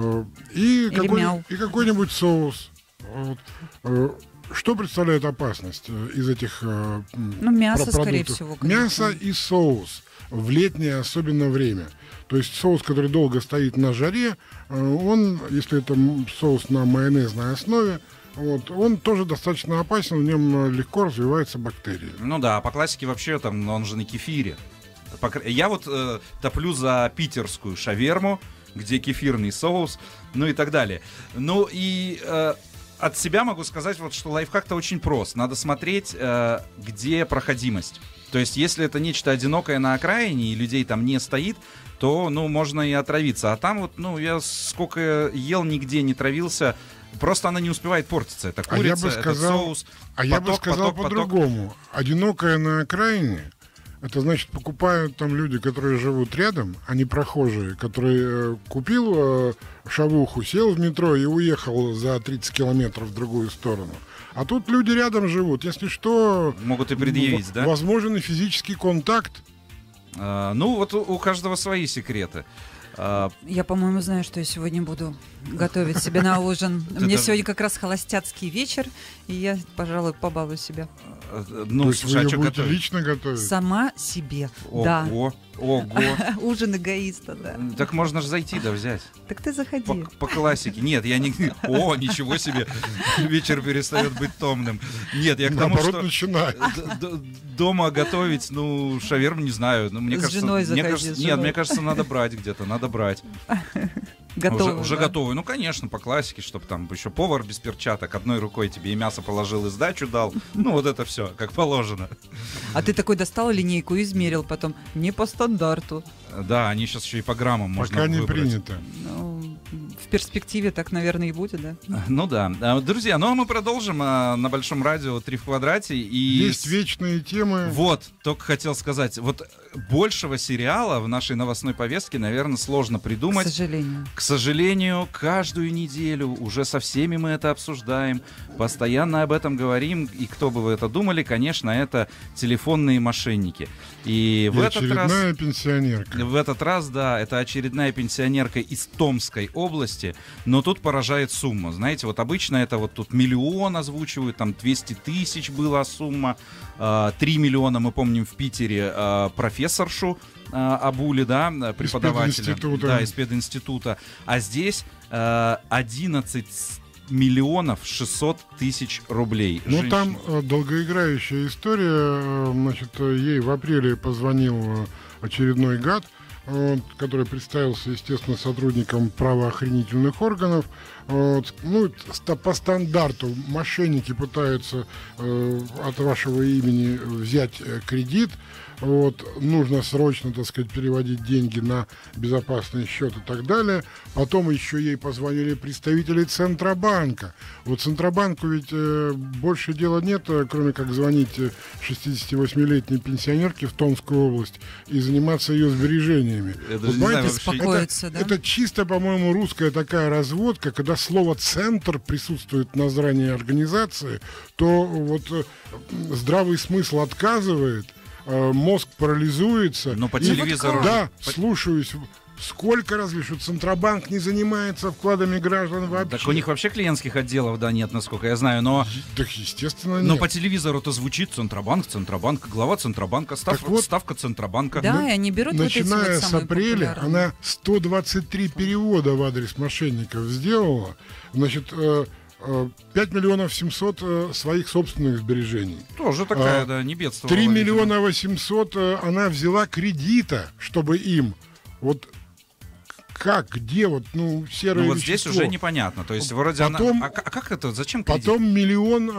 И какой-нибудь соус. Вот. Что представляет опасность из этих мясо, продуктов? скорее всего. Конечно. Мясо и соус в летнее особенно время. То есть соус, который долго стоит на жаре, он, если это соус на майонезной основе, он тоже достаточно опасен, в нем легко развиваются бактерии. Ну да, по классике вообще он же на кефире. Я вот топлю за питерскую шаверму, где кефирный соус, и так далее. От себя могу сказать, что лайфхак-то очень прост. Надо смотреть, где проходимость. То есть, если это нечто одинокое на окраине, и людей там не стоит, то, можно и отравиться. А там я сколько ел, нигде не травился. Просто она не успевает портиться. Это курица, это соус. Я бы сказал по-другому. Одинокая на окраине, это значит, покупают там люди, которые живут рядом, а не прохожие, которые купил шавуху, сел в метро и уехал за 30 километров в другую сторону. А тут люди рядом живут. Если что... Могут и предъявить, да? Возможен и физический контакт. У каждого свои секреты. Я, по-моему, знаю, что я сегодня буду готовить себе на ужин. У меня сегодня как раз холостяцкий вечер, и я, пожалуй, побалую себя. Слушай, а что готовить? Лично готовить? Сама себе, да. Ого. Ужин эгоиста, да. Так можно же зайти да взять. Так ты заходи. По классике. Нет, я не... ничего себе. Вечер перестает быть томным. Нет, я к тому, что... начинает. Дома готовить, шаверму, не знаю. Мне с кажется, женой заходи. Нет, мне кажется, надо брать где-то, надо брать. Готовый, уже готовый. Конечно, по классике, чтобы там еще повар без перчаток одной рукой тебе и мясо положил, и сдачу дал. Вот это все, как положено. А ты такой достал линейку и измерил потом. Не по стандарту. Да, они сейчас еще и по граммам можно выбрать. Пока не принято. В перспективе так, наверное, и будет, да? Ну да. Друзья, а мы продолжим на Большом радио 3 в квадрате. Есть вечные темы. Вот, только хотел сказать. Большего сериала в нашей новостной повестке, наверное, сложно придумать. К сожалению, каждую неделю уже со всеми мы это обсуждаем. Постоянно об этом говорим. И кто бы вы это думали, конечно, это телефонные мошенники. И очередная пенсионерка. В этот раз, да, это очередная пенсионерка из Томской области, но тут поражает сумма. Знаете, обычно это тут миллион озвучивают, там 200 тысяч была сумма, 3 миллиона, мы помним, в Питере профессоршу обули, да, преподавателя. Из пединститута. А здесь 11 миллионов 600 тысяч рублей. Там долгоиграющая история. Значит, ей в апреле позвонил очередной гад, который представился, естественно, сотрудником правоохранительных органов. по стандарту мошенники пытаются от вашего имени взять кредит. Нужно срочно, так сказать, переводить деньги на безопасный счет и так далее. Потом еще ей позвонили представители Центробанка. Центробанку ведь больше дела нет, кроме как звонить 68-летней пенсионерке в Томскую область и заниматься ее сбережениями. Это чисто, по-моему, русская такая разводка, когда слово «центр» присутствует на названии организации, то здравый смысл отказывает, мозг парализуется. Но по телевизору... Да, слушаюсь. Сколько разве что Центробанк не занимается вкладами граждан вообще? Так у них вообще клиентских отделов, нет, насколько я знаю, но... Так, естественно, нет. Но по телевизору-то звучит Центробанк, глава Центробанка, ставка Центробанка. Да, и они берут начиная с апреля, она 123 перевода в адрес мошенников сделала. Значит, 5 миллионов 700 своих собственных сбережений. Тоже такая, не бедствовала. 3 миллиона 800 она взяла кредита, чтобы им... Как, где, серое вещество. Здесь уже непонятно. То есть вроде потом, она... А как это? Зачем кредит? Потом миллион...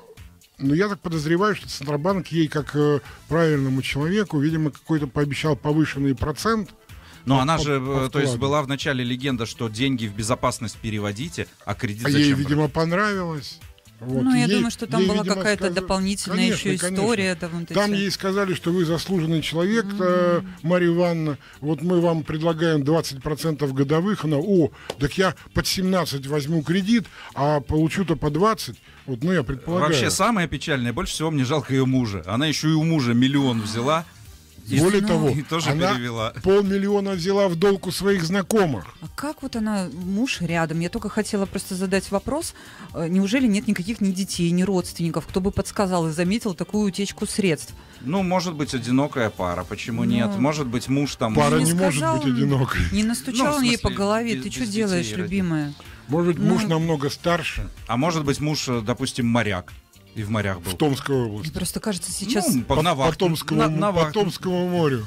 я так подозреваю, что Центробанк ей, как правильному человеку, видимо, какой-то пообещал повышенный процент. Но она же, то есть была в начале легенда, что деньги в безопасность переводите, а кредит зачем? Ей, видимо, понравилось. Я думаю, что там была какая-то дополнительная еще история. Там ей сказали, что вы заслуженный человек, Марья Ивановна, мы вам предлагаем 20% годовых. Она, так я под 17 возьму кредит, а получу-то по 20. Я предполагаю. Вообще самое печальное, больше всего мне жалко ее мужа. Она еще и у мужа миллион взяла. Более того, тоже она перевела. 500 000 взяла в долг у своих знакомых. А как она, муж рядом? Я только хотела просто задать вопрос. Неужели нет никаких ни детей, ни родственников, кто бы подсказал и заметил такую утечку средств? Может быть, одинокая пара, почему нет? Может быть, муж там... Пара не может быть одинокой. Не настучал он ей по голове, ты что делаешь, любимая? Может, муж намного старше. А может быть, муж, допустим, моряк. И в морях был. В Томской области. Мне просто кажется, сейчас... по Томскому морю.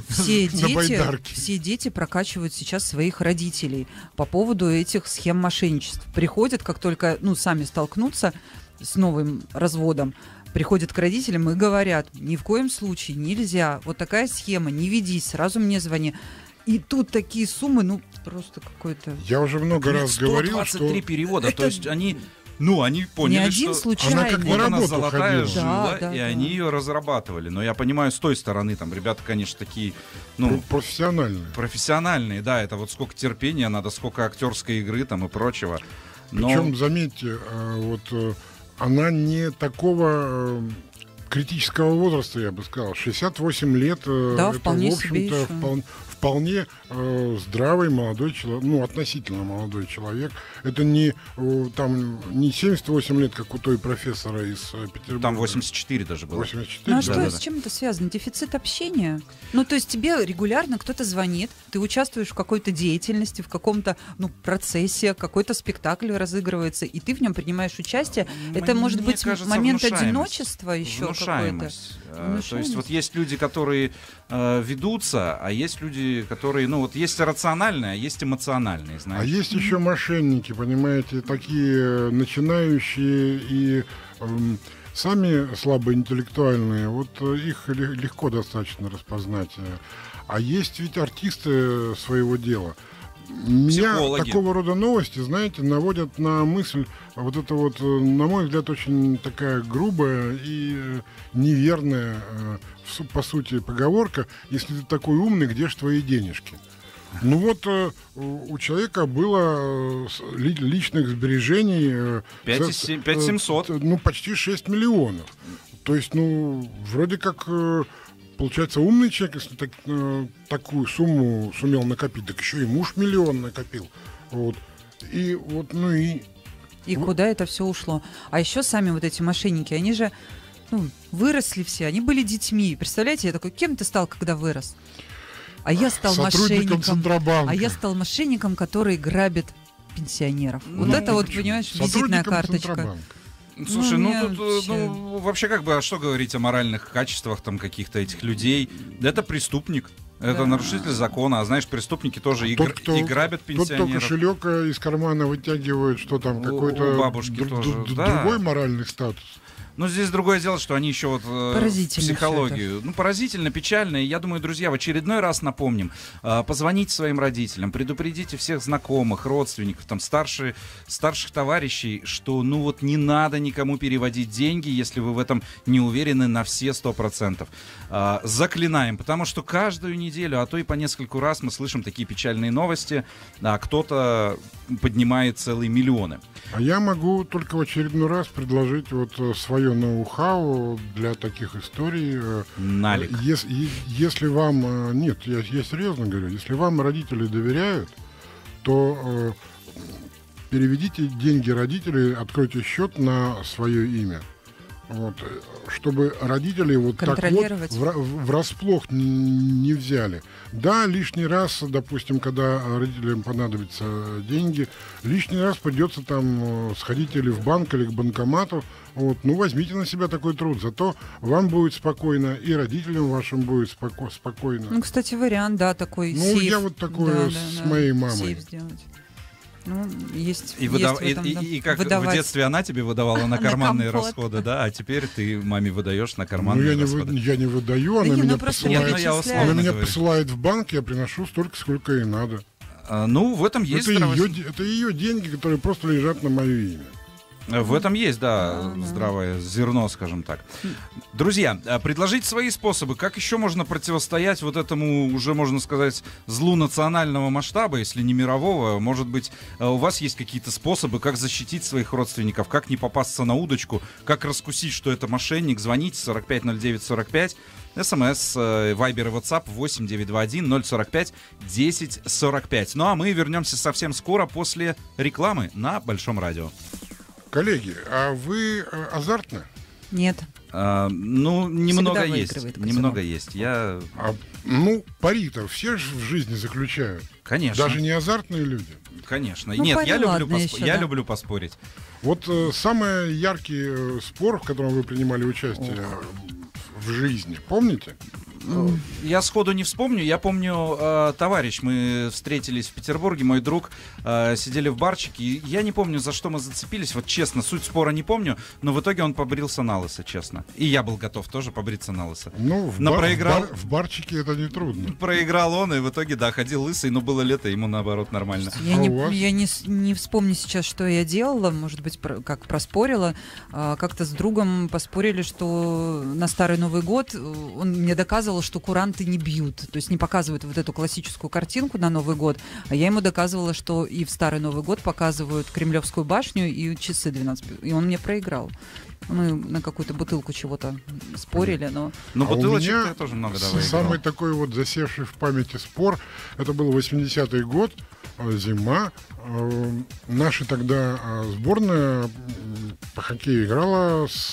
Все дети прокачивают сейчас своих родителей по поводу этих схем мошенничеств. Приходят, как только сами столкнутся с новым разводом, приходят к родителям и говорят: ни в коем случае нельзя, такая схема, не ведись, сразу мне звони. И тут такие суммы, просто какой-то... Я уже много раз говорил, что... 123 перевода, то есть они... они поняли, не один что случайный. Она как на работу золотая жила, да, они ее разрабатывали. Но я понимаю, с той стороны, ребята, конечно, такие... профессиональные. Да, это сколько терпения надо, сколько актерской игры и прочего. Причем, заметьте, она не такого критического возраста, я бы сказал. 68 лет. Да, это, вполне в общем-то, вполне здравый молодой человек, относительно молодой человек. Это не 78 лет, как у той профессора из Петербурга. Там 84 даже было. 84, с чем это связано? Дефицит общения? То есть тебе регулярно кто-то звонит, ты участвуешь в какой-то деятельности, в каком-то процессе, какой-то спектакль разыгрывается, и ты в нем принимаешь участие. Это может быть момент одиночества еще какой-то? То есть есть люди, которые ведутся, а есть люди, которые, есть рациональные, а есть эмоциональные, знаете. А есть еще мошенники, понимаете, такие начинающие и сами слабоинтеллектуальные, их легко достаточно распознать. А есть ведь артисты своего дела. Меня такого рода новости, знаете, наводят на мысль, на мой взгляд, очень такая грубая и неверная, по сути, поговорка: если ты такой умный, где ж твои денежки? У человека было личных сбережений 5700. Почти 6 миллионов. То есть, вроде как... Получается, умный человек, если такую сумму сумел накопить, так еще и муж миллион накопил. И куда это все ушло? А еще сами эти мошенники, они же выросли все, они были детьми. Представляете, я такой: кем ты стал, когда вырос? А я стал сотрудником Центробанка. А я стал мошенником, который грабит пенсионеров. Понимаешь, визитная карточка. Центробанка. Слушай, вообще а что говорить о моральных качествах каких-то этих людей? Это преступник. Это нарушитель закона, а знаешь, преступники тоже и грабят пенсионеров. Тот, кто кошелек из кармана вытягивает, что там какой-то другой моральный статус. Но здесь другое дело, что они еще вот психологию. Ну, поразительно, печально. И я думаю, друзья, в очередной раз напомним. Позвоните своим родителям, предупредите всех знакомых, родственников, там, старших товарищей, что, ну вот, не надо никому переводить деньги, если вы в этом не уверены на все 100%. Заклинаем, потому что каждую неделю, а то и по нескольку раз мы слышим такие печальные новости, а кто-то поднимает целые миллионы. А я могу только в очередной раз предложить вот свое ноу-хау для таких историй. Налик. Если вам... Нет, я серьезно говорю. Если вам родители доверяют, то переведите деньги родителей, откройте счет на свое имя. Вот, чтобы родители вот так вот врасплох не взяли. Да, лишний раз, допустим, когда родителям понадобятся деньги, лишний раз придется там сходить или в банк, или к банкомату. Вот, ну, возьмите на себя такой труд. Зато вам будет спокойно, и родителям вашим будет спокойно. Ну, кстати, вариант, да, такой сейф. Ну, я вот такое с моей мамой. Сейф сделать. Ну, есть, и как выдавать. В детстве она тебе выдавала на карманные расходы, да, а теперь ты маме выдаешь на карманные расходы. Я не выдаю, она меня посылает в банк, я приношу столько, сколько ей надо. Ну, в этом есть это ее деньги, которые просто лежат на мое имя. В этом есть, да, здравое зерно, скажем так. Друзья, предложите свои способы, как еще можно противостоять вот этому, уже можно сказать, злу национального масштаба, если не мирового. Может быть, у вас есть какие-то способы, как защитить своих родственников, как не попасться на удочку, как раскусить, что это мошенник. Звоните 450945. СМС, Вайбер и WhatsApp 8921-045-1045. Ну а мы вернемся совсем скоро после рекламы на Большом радио. Коллеги, а вы азартны? Нет. Ну, немного есть. Немного есть. Ну, пари-то все же в жизни заключают. Конечно. Даже не азартные люди. Конечно. Ну, нет, я люблю поспорить. Вот самый яркий спор, в котором вы принимали участие в жизни, помните? Я сходу не вспомню. Я помню, товарищ, мы встретились в Петербурге, мой друг, сидели в барчике. И я не помню, за что мы зацепились. Вот честно, суть спора не помню, но в итоге он побрился на лысо, честно. И я был готов тоже побриться на лысо. Ну, в барчике это не трудно. Проиграл он, и в итоге, да, ходил лысый, но было лето, ему наоборот нормально. Я не вспомню сейчас, что я делала, может быть, как проспорила. Как-то с другом поспорили, что на Старый Новый год он мне доказывал, что куранты не бьют, то есть не показывают вот эту классическую картинку на Новый год, а я ему доказывала, что и в Старый Новый год показывают Кремлевскую башню и часы 12, и он мне проиграл. Мы на какую-то бутылку чего-то спорили, но... Ну, бутылочек я тоже много выиграл. Самый такой вот засевший в памяти спор, это был 80-й год, зима. Наша тогда сборная по хоккею играла с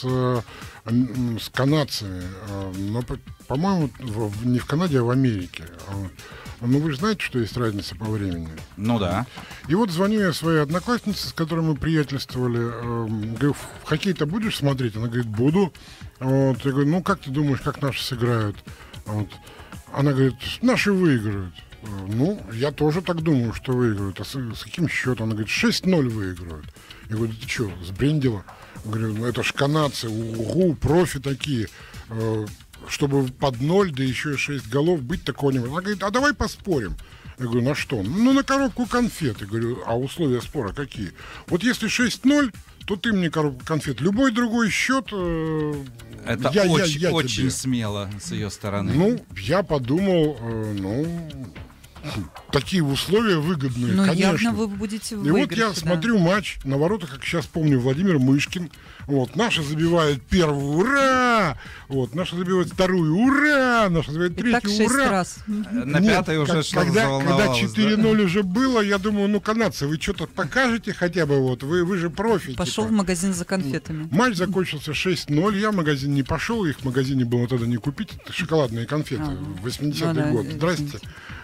канадцами, но, по-моему, не в Канаде, а в Америке. Ну, вы же знаете, что есть разница по времени. Ну да. И вот звоню я своей однокласснице, с которой мы приятельствовали. Говорю, в хоккей-то будешь смотреть? Она говорит, буду. Вот. Я говорю, ну как ты думаешь, как наши сыграют? Вот. Она говорит, наши выиграют. Ну, я тоже так думаю, что выиграют. А с каким счетом? Она говорит, 6-0 выиграют. Я говорю, ты что, сбрендила? Я говорю, ну это ж канадцы, профи такие. Чтобы под 0, да еще и 6 голов быть, такого не может. Она говорит, а давай поспорим. Я говорю, на что? Ну, на коробку конфет. Я говорю, а условия спора какие? Вот если 6-0, то ты мне коробку конфет. Любой другой счет... Это очень смело с ее стороны. Ну, я подумал, такие условия выгодные, конечно. Явно вы будете выиграть. И вот я смотрю матч, на воротах, как сейчас помню, Владимир Мышкин. Вот, наша забивает первую, ура! Вот, наша забивает вторую, ура! Наша забивает третью, ура! Раз. На пятой уже что-то заволновалось. Когда 4-0 уже было, я думаю, ну, канадцы, вы что-то покажете хотя бы, вот, вы же профи. Пошел в магазин за конфетами. Матч закончился 6-0, я в магазин не пошел, их в магазине было тогда не купить, это шоколадные конфеты, 80-й год. Здрасте.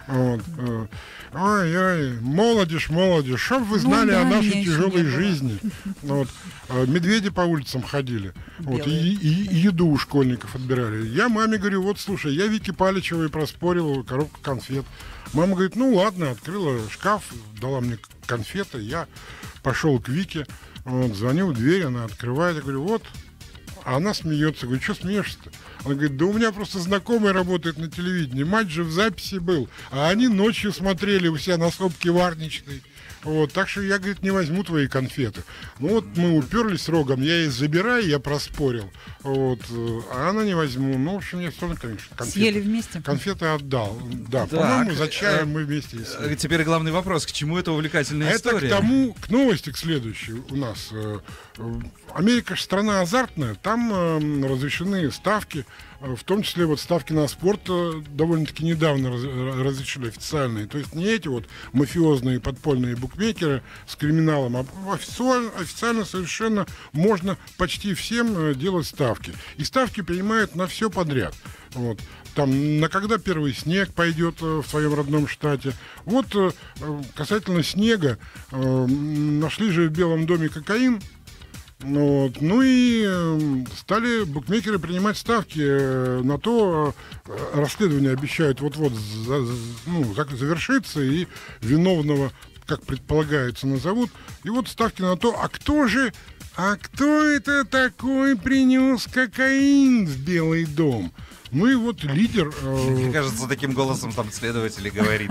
Вот. Ой-ой, молодежь, чтоб вы знали о нашей тяжелой жизни. Вот. Медведи по улицам ходили. Вот. И еду у школьников отбирали. Я маме говорю, вот слушай, я Вике Паличевой проспорил коробку конфет. Мама говорит, ну ладно, открыла шкаф, дала мне конфеты, я пошел к Вике, вот, звоню в дверь, она открывает, я говорю, вот. А она смеется. Говорю, что смеешься-то? Она говорит, да у меня просто знакомый работает на телевидении. Матч же в записи был. А они ночью смотрели у себя на сопке Варничной. Вот, так что я, говорит, не возьму твои конфеты. Ну вот мы уперлись рогом, я ей забираю, я проспорил. Вот, а она не возьму. Ну, в общем, я все равно, конечно, конфеты. Съели вместе? Конфеты отдал. Да, по-моему, за чаем мы вместе и съели. Теперь главный вопрос, к чему эта увлекательная история? Это к новости, к следующей у нас. Америка же страна азартная, там разрешены ставки, в том числе вот ставки на спорт довольно-таки недавно разрешили официальные. То есть не эти вот мафиозные подпольные букмекеры с криминалом, а официально совершенно можно почти всем делать ставки. И ставки принимают на все подряд. Вот. Там, на когда первый снег пойдет в своем родном штате. Вот касательно снега, нашли же в Белом доме кокаин. Вот. Ну и стали букмекеры принимать ставки на то, расследование обещают вот-вот завершиться, и виновного, как предполагается, назовут. И вот ставки на то, кто это такой принес кокаин в Белый дом? Ну и вот лидер... Мне кажется, таким голосом там следователь говорит.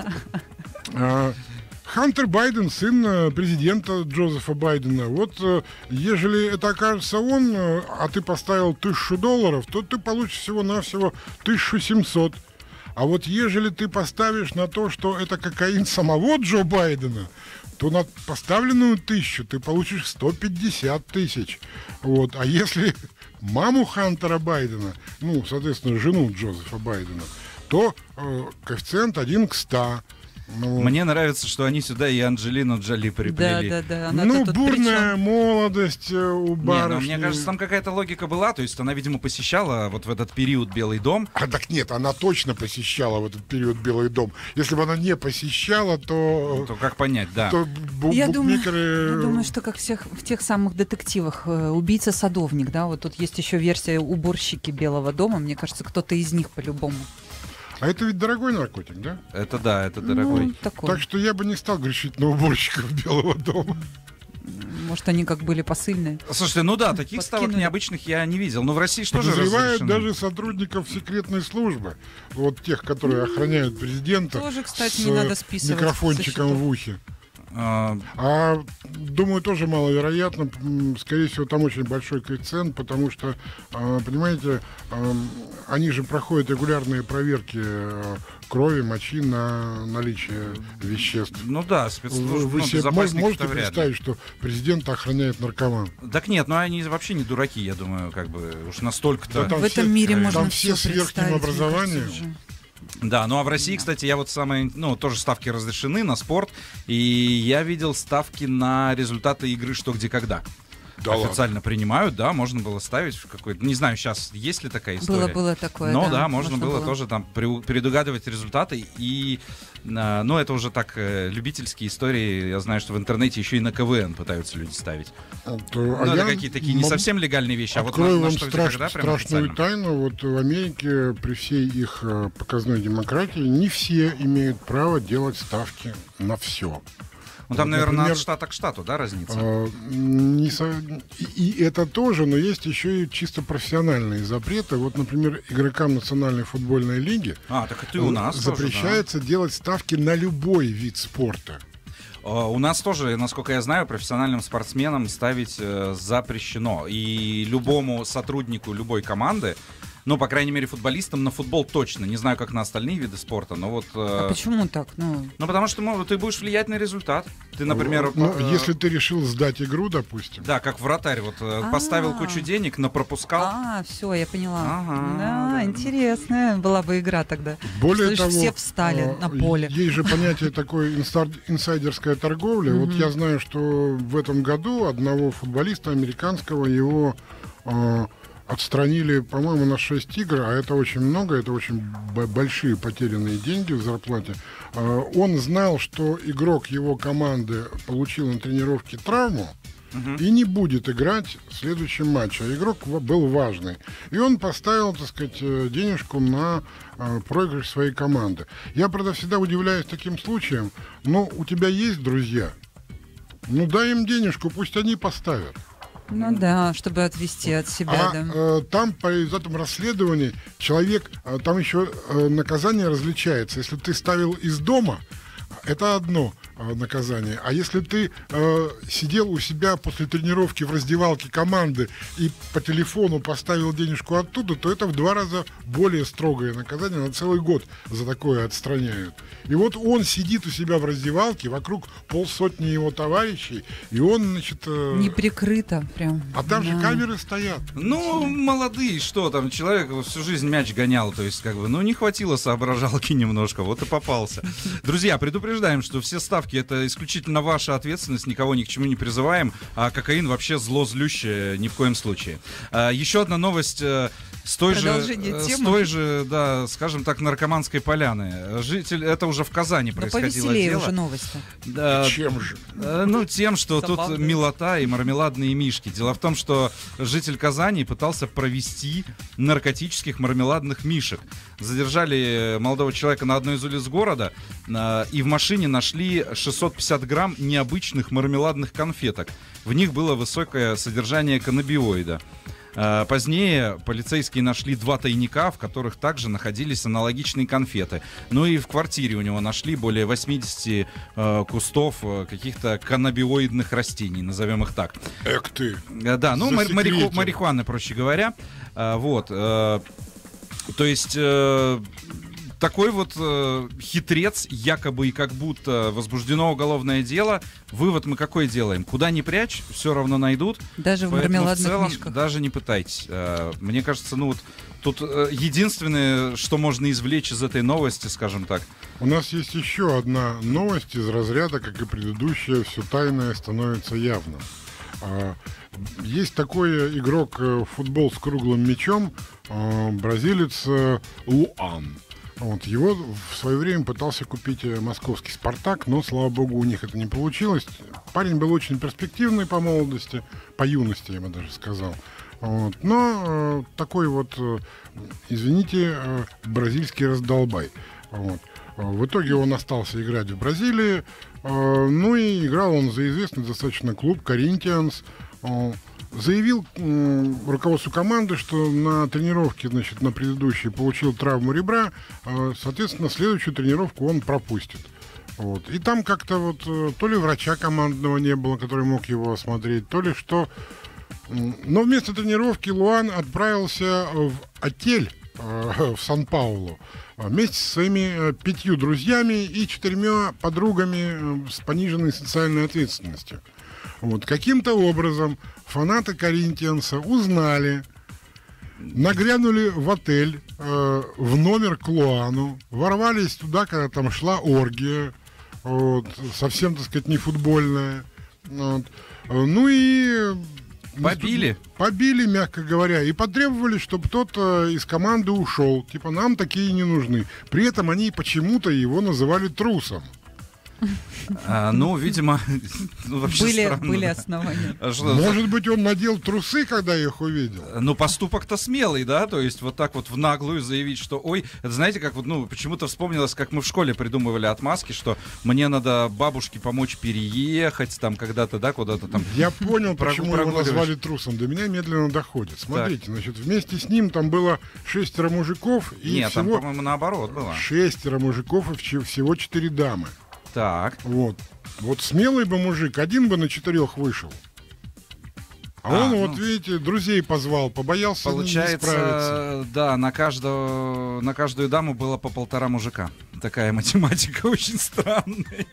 Хантер Байден, сын президента Джозефа Байдена. Вот ежели это окажется он, а ты поставил $1000, то ты получишь всего-навсего 1700. А вот ежели ты поставишь на то, что это кокаин самого Джо Байдена, то на поставленную 1000 ты получишь 150 тысяч. Вот. А если маму Хантера Байдена, ну, соответственно, жену Джозефа Байдена, то коэффициент 1:100. Ну, мне нравится, что они сюда и Анджелину Джоли приплели. Да. Ну, бурная молодость у барышни. Мне кажется, там какая-то логика была. То есть она, видимо, посещала вот в этот период Белый дом. Так нет, она точно посещала в этот период Белый дом. Если бы она не посещала, то... То как понять, да. То я думаю, что как в тех самых детективах убийца-садовник, да, вот тут есть еще версия уборщики Белого дома. Мне кажется, кто-то из них по-любому. А это ведь дорогой наркотик, да? Это да, это дорогой. Ну, так что я бы не стал грешить на уборщиков Белого дома. Может, они как были посыльные? Слушайте, ну да, таких ставок необычных я не видел. Но в России что же подозревают даже сотрудников секретной службы. Вот тех, которые охраняют президента. Тоже, кстати, не надо списывать. Микрофончиком в ухе. Думаю, тоже маловероятно. Скорее всего, там очень большой коэффициент, потому что, понимаете, они же проходят регулярные проверки крови, мочи на наличие веществ. Ну да, спецслужбы. Вы себе можете представить, что президента охраняет наркоман? Так нет, но они вообще не дураки, я думаю, как бы уж настолько-то. В этом мире можно там все с верхним образованием. Да, ну а в России, кстати, я вот тоже ставки разрешены на спорт, и я видел ставки на результаты игры «Что, где, когда». Да, официально принимают, да, можно было ставить в какой-то... Не знаю, сейчас есть ли такая история. Было такое, но да, можно было тоже там предугадывать результаты. И, ну, это уже так любительские истории. Я знаю, что в интернете еще и на КВН пытаются люди ставить. Это какие-то такие не совсем легальные вещи. Открою вам страшную тайну. Вот в Америке при всей их показной демократии не все имеют право делать ставки на все. Ну, там, наверное, от штата к штату, да, разница? И это тоже, но есть еще и чисто профессиональные запреты. Вот, например, игрокам Национальной футбольной лиги так это и у нас запрещается тоже, да, делать ставки на любой вид спорта. У нас тоже, насколько я знаю, профессиональным спортсменам ставить запрещено. И любому сотруднику любой команды, ну, по крайней мере, футболистам на футбол точно. Не знаю, как на остальные виды спорта, но вот... А почему так? Ну, потому что ты будешь влиять на результат. Ты, например... если ты решил сдать игру, допустим. Да, как вратарь. Вот поставил кучу денег, напропускал. Все, я поняла. Да, интересная была бы игра тогда. Более того, все встали на поле. Есть же понятие такое инсайдерская торговля. Вот я знаю, что в этом году одного футболиста американского его... отстранили, по-моему, на 6 игр, а это очень много, это очень большие потерянные деньги в зарплате. Он знал, что игрок его команды получил на тренировке травму и не будет играть в следующем матче. А игрок был важный. И он поставил, так сказать, денежку на проигрыш своей команды. Я, правда, всегда удивляюсь таким случаям. Но у тебя есть друзья? Ну, дай им денежку, пусть они поставят. Ну да, чтобы отвести от себя. Там по этом расследовании человек, там еще наказание различается. Если ты ставил из дома, это одно наказание. А если ты сидел у себя после тренировки в раздевалке команды и по телефону поставил денежку оттуда, то это в 2 раза более строгое наказание. На целый год за такое отстраняют. И вот он сидит у себя в раздевалке, вокруг 50 его товарищей, и он, значит... Неприкрыто прям. А там же камеры стоят. Ну, молодые, что там, человек всю жизнь мяч гонял, то есть, как бы, ну, не хватило соображалки немножко, вот и попался. Друзья, предупреждаем, что все ставки — это исключительно ваша ответственность, никого ни к чему не призываем, а кокаин вообще зло злющее ни в коем случае. Еще одна новость с той же, да, скажем так, наркоманской поляны. Житель, это уже в Казани происходило дело. Уже новости. Да, чем же? Ну, тем, что тут милота и мармеладные мишки. Дело в том, что житель Казани пытался провести наркотических мармеладных мишек. Задержали молодого человека на одной из улиц города, и в машине нашли 650 грамм необычных мармеладных конфеток. В них было высокое содержание каннабиоида. Позднее полицейские нашли 2 тайника, в которых также находились аналогичные конфеты. Ну и в квартире у него нашли более 80 кустов каких-то каннабиоидных растений, назовем их так. Эх ты! Да, ну марихуаны, проще говоря. Вот. То есть... Такой вот хитрец, якобы и как будто возбуждено уголовное дело. Вывод мы какой делаем? Куда ни прячь, все равно найдут. Даже в мармеладных в целом, мишках. Даже не пытайтесь. Мне кажется, ну вот тут единственное, что можно извлечь из этой новости, скажем так. У нас есть еще одна новость из разряда, как и предыдущая, все тайное становится явным. Есть такой игрок в футбол с круглым мячом, бразилец Луан. Вот, его в свое время пытался купить московский «Спартак», но, слава богу, у них это не получилось. Парень был очень перспективный по молодости, по юности, я бы даже сказал. Вот, но такой вот, извините, бразильский раздолбай. Вот. В итоге он остался играть в Бразилии, ну и играл он за известный достаточно клуб «Коринтианс». Заявил руководству команды, что на тренировке, значит, на предыдущей получил травму ребра, соответственно, следующую тренировку он пропустит. Вот. И там как-то вот то ли врача командного не было, который мог его осмотреть, то ли что. Но вместо тренировки Луан отправился в отель в Сан-Паулу вместе со своими 5 друзьями и 4 подругами с пониженной социальной ответственностью. Вот. Каким-то образом фанаты Коринтианса узнали, нагрянули в отель, в номер к Луану, ворвались туда, когда там шла оргия, вот, совсем, так сказать, не футбольная. Вот. Ну и... Побили? Побили, мягко говоря, и потребовали, чтобы кто-то из команды ушел. Типа, нам такие не нужны. При этом они почему-то его называли трусом. Ну, видимо, вообще были основания. Может быть, он надел трусы, когда их увидел? Ну, поступок-то смелый, да? То есть вот так вот в наглую заявить, что, ой, это знаете, как вот, ну, почему-то вспомнилось, как мы в школе придумывали отмазки, что мне надо бабушке помочь переехать, там, когда-то, да, куда-то там. Я понял, почему его назвали трусом. До меня медленно доходит. Смотрите, значит, вместе с ним там было 6 мужиков. Нет, там, по-моему, наоборот было. 6 мужиков и всего 4 дамы. Так. Вот смелый бы мужик, один бы на 4 вышел. Он, вот видите, друзей позвал, побоялся не справиться. Получается, да, на каждую даму было по 1,5 мужика. Такая математика очень странная.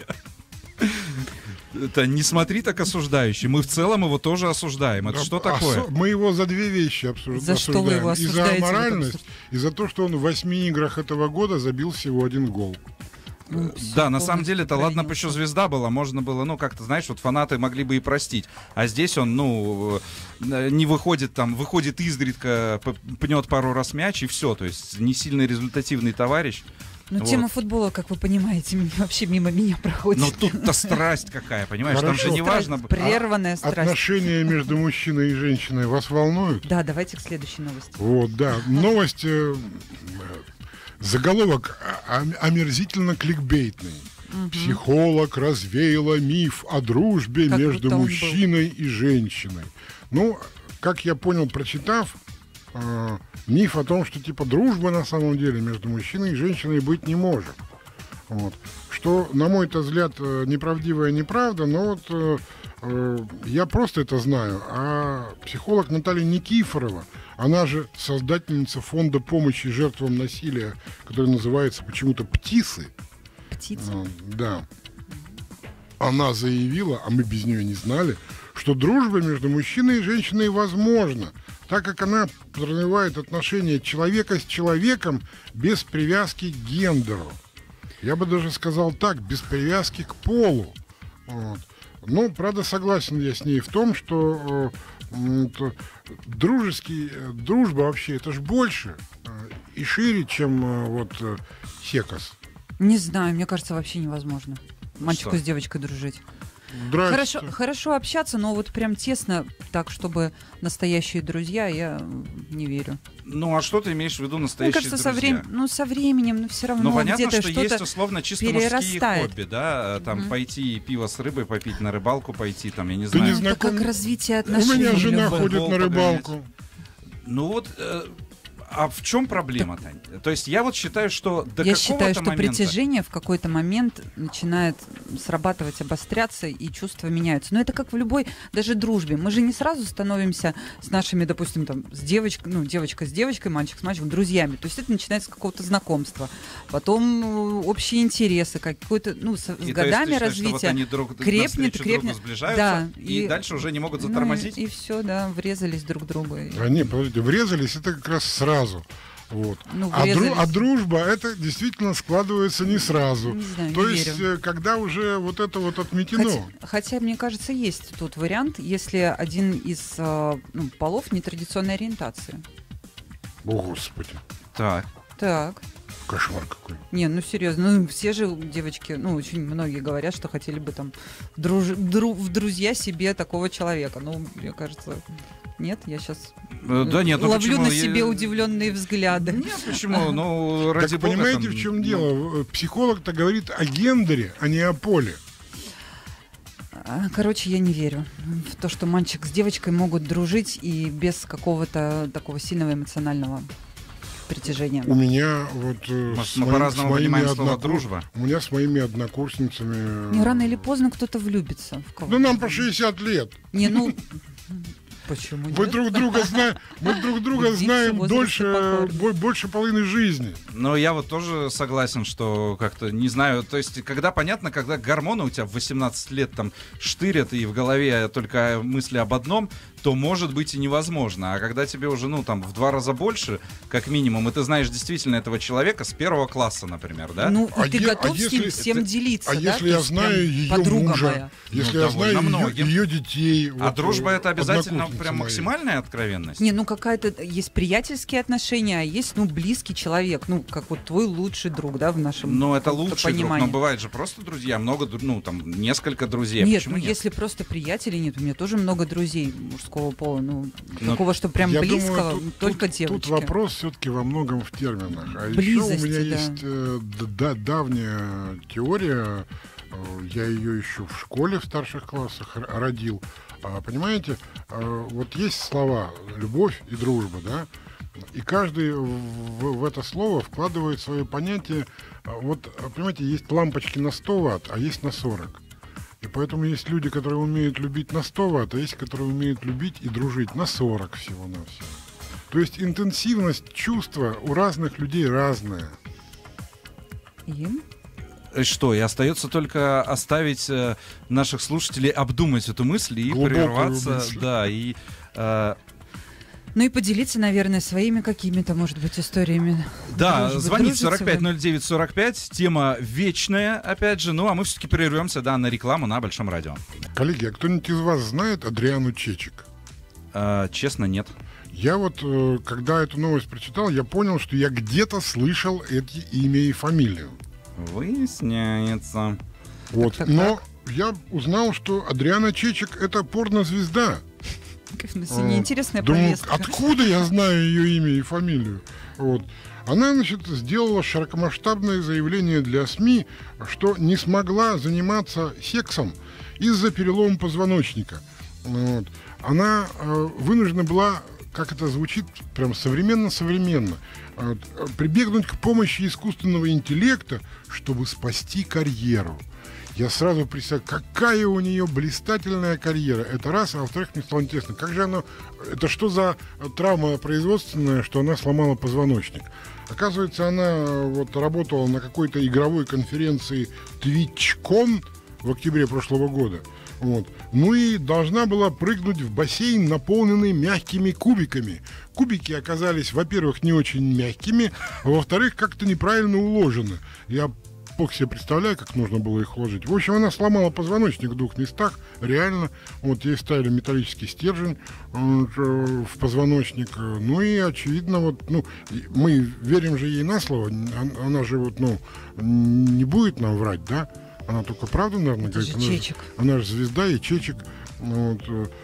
Это не смотри так осуждающий. Мы в целом его тоже осуждаем. Это что такое? Мы его за 2 вещи осуждаем. За что вы его осуждаете? И за аморальность, и за то, что он в 8 играх этого года забил всего 1 гол. Да, на самом деле, это ладно бы еще звезда была, можно было, ну, как-то, знаешь, вот фанаты могли бы и простить. А здесь он, ну, не выходит там, выходит изредка, пнет пару раз мяч, и все. То есть не сильно результативный товарищ. Ну, вот. Тема футбола, как вы понимаете, вообще мимо меня проходит. Но тут-то страсть какая, понимаешь? Хорошо. Там же не важно... Прерванная страсть. Отношения между мужчиной и женщиной вас волнуют? Да, давайте к следующей новости. Вот, да. Новость, заголовок омерзительно кликбейтный. Психолог развеяла миф о дружбе между мужчиной и женщиной. Ну, как я понял, прочитав, миф о том, что типа дружба на самом деле между мужчиной и женщиной быть не может. Вот. Что, на мой взгляд, неправдивая неправда, но вот я просто это знаю. А психолог Наталья Никифорова, она же создательница фонда помощи жертвам насилия, который называется почему-то «Птицы». Птицы? Да. Она заявила, а мы без нее не знали, что дружба между мужчиной и женщиной возможна, так как она подразумевает отношения человека с человеком без привязки к гендеру. Я бы даже сказал так, без привязки к полу. Вот. Ну, правда, согласен я с ней в том, что дружба вообще, это же больше и шире, чем вот секс. Не знаю, мне кажется, вообще невозможно мальчику с девочкой дружить. Хорошо общаться, но вот прям тесно, так, чтобы настоящие друзья, я не верю. Ну, а что ты имеешь в виду настоящие друзья? Мне кажется, со временем, но все равно понятно, где-то что есть условно чисто мужские хобби, да? Там пойти пиво с рыбой попить, на рыбалку пойти, там, я не знаю. Это как развитие отношений. У меня жена ходит на рыбалку. Ну вот... А в чем проблема, Тань? То есть я вот считаю, что до я какого-то считаю, что момента... притяжение в какой-то момент начинает срабатывать, обостряться, и чувства меняются. Но это как в любой, даже дружбе. Мы же не сразу становимся с нашими, допустим, там, с девочкой, ну, девочка с девочкой, мальчик с мальчиком, друзьями. То есть это начинается с какого-то знакомства. Потом общие интересы, какой-то, ну, с годами развития вот крепнет, сближаются, да, и дальше уже не могут затормозить. Ну, и все, да, врезались друг в друга. А не, подождите, врезались, это как раз сразу. Вот. Ну, а дружба, это действительно складывается не сразу. Не знаю, то не есть, верю. Когда уже вот это вот отметено. Хотя, мне кажется, есть тут вариант, если один из полов нетрадиционной ориентации. О, Господи. Так. Кошмар какой. Не, ну серьезно, ну все же девочки, ну очень многие говорят, что хотели бы там в друзья себе такого человека. Ну, мне кажется, нет, я сейчас ловлю на себе удивленные взгляды. Нет, почему? Ну, ради бога. Понимаете, в чем дело? Психолог-то говорит о гендере, а не о поле. Короче, я не верю в то, что мальчик с девочкой могут дружить и без какого-то такого сильного эмоционального притяжения. У меня вот мы по-разному понимаем слово «дружба». У меня с моими однокурсницами... Не, рано или поздно кто-то влюбится в кого-то. Ну, нам по 60 лет. Не, ну... Почему мы нет? друг друга знаем больше половины жизни. Но я вот тоже согласен, что как-то, не знаю, то есть, когда понятно, когда гормоны у тебя в 18 лет там штырят, и в голове только мысли об одном, то может быть и невозможно. А когда тебе уже, ну, там, в 2 раза больше, как минимум, и ты знаешь действительно этого человека с 1 класса, например, да? Ну, и ты готов с ним всем делиться, да? А если я знаю ее мужа, если я знаю ее детей... А дружба — это обязательно прям максимальная откровенность? Не, ну, какая-то... Есть приятельские отношения, а есть, ну, близкий человек, ну, как вот твой лучший друг, да, в нашем Ну, это лучший друг, но бывает же просто друзья, много, ну, там, несколько друзей. Нет, ну, если просто приятели, нет, у меня тоже много друзей мужского пола, ну, такого, что прям близкого, думаю, только девочки. Тут вопрос все-таки во многом в терминах. А близости, еще у меня есть давняя теория, я ее еще в школе в старших классах родил. Понимаете, вот есть слова «любовь» и «дружба», да? И каждый в это слово вкладывает свое понятие. Вот, понимаете, есть лампочки на 100 ватт, а есть на 40. И поэтому есть люди, которые умеют любить на 100 ватт, а есть, которые умеют любить и дружить на 40 всего-навсего. То есть интенсивность чувства у разных людей разная. Что, и остается только оставить наших слушателей обдумать эту мысль и глубокую прерваться. мысль. Да, и... Ну и поделиться, наверное, своими какими-то, может быть, историями. Да, звоните 450945, тема вечная, опять же. Ну, а мы все-таки прервемся, да, на рекламу на Большом радио. Коллеги, а кто-нибудь из вас знает Адриану Чечик? Честно, нет. Я вот, когда эту новость прочитал, я понял, что я где-то слышал это имя и фамилию. Выясняется. Вот, но я узнал, что Адриана Чечик — это порнозвезда. Неинтересная Думаю, повестка. откуда я знаю ее имя и фамилию? Вот. Она, значит, сделала широкомасштабное заявление для СМИ, что не смогла заниматься сексом из-за перелома позвоночника. Вот. Она вынуждена была, как это звучит, прям современно, прибегнуть к помощи искусственного интеллекта, чтобы спасти карьеру. Я сразу представляю, какая у нее блистательная карьера. Это раз, а во-вторых, мне стало интересно, как же она, это что за травма производственная, что она сломала позвоночник? Оказывается, она вот работала на какой-то игровой конференции TwitchCon в октябре прошлого года. Вот. Ну и должна была прыгнуть в бассейн, наполненный мягкими кубиками. Кубики оказались, во-первых, не очень мягкими, а во-вторых, как-то неправильно уложены. Я плохо себе представляю, как нужно было их уложить. В общем, она сломала позвоночник в 2 местах, реально. Вот ей ставили металлический стержень в позвоночник. Ну и, очевидно, вот, ну, мы верим же ей на слово. Она же вот, ну, не будет нам врать, да? Она только правду, наверное, это говорит. Она же звезда и Чечик. Вот.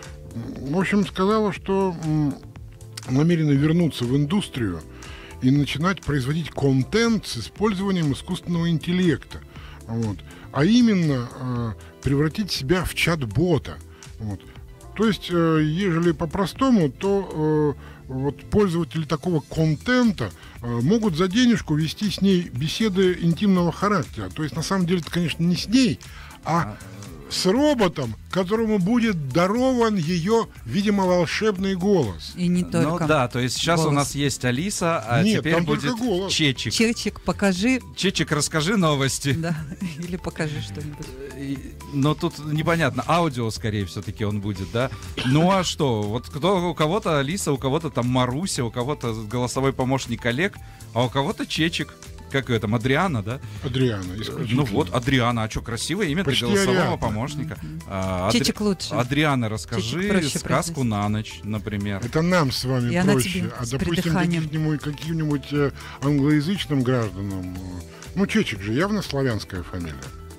В общем, сказала, что намерена вернуться в индустрию и начинать производить контент с использованием искусственного интеллекта. Вот. А именно превратить себя в чат-бота. Вот. То есть, ежели по-простому, то вот пользователи такого контента могут за денежку вести с ней беседы интимного характера. То есть, на самом деле, это, конечно, не с ней, а с роботом, которому будет дарован ее, видимо, волшебный голос. И не только. Ну да, то есть сейчас голос. У нас есть Алиса, а нет, теперь будет Чечик. Чечик, покажи. Чечик, расскажи новости. Да, или покажи что-нибудь. Но тут непонятно, аудио, скорее, все-таки он будет, да? Ну а что, вот у кого-то Алиса, у кого-то там Маруся, у кого-то голосовой помощник Олег, а у кого-то Чечик. Как ее там, Адриана, да? Адриана, ну вот, Адриана. А что, красивое имя почти для голосового Ариадна. Помощника. Чечик лучше. Адриана, расскажи сказку на ночь, например. Это нам с вами и проще. А допустим, каким-нибудь англоязычным гражданам. Ну, Чечик же явно славянская фамилия.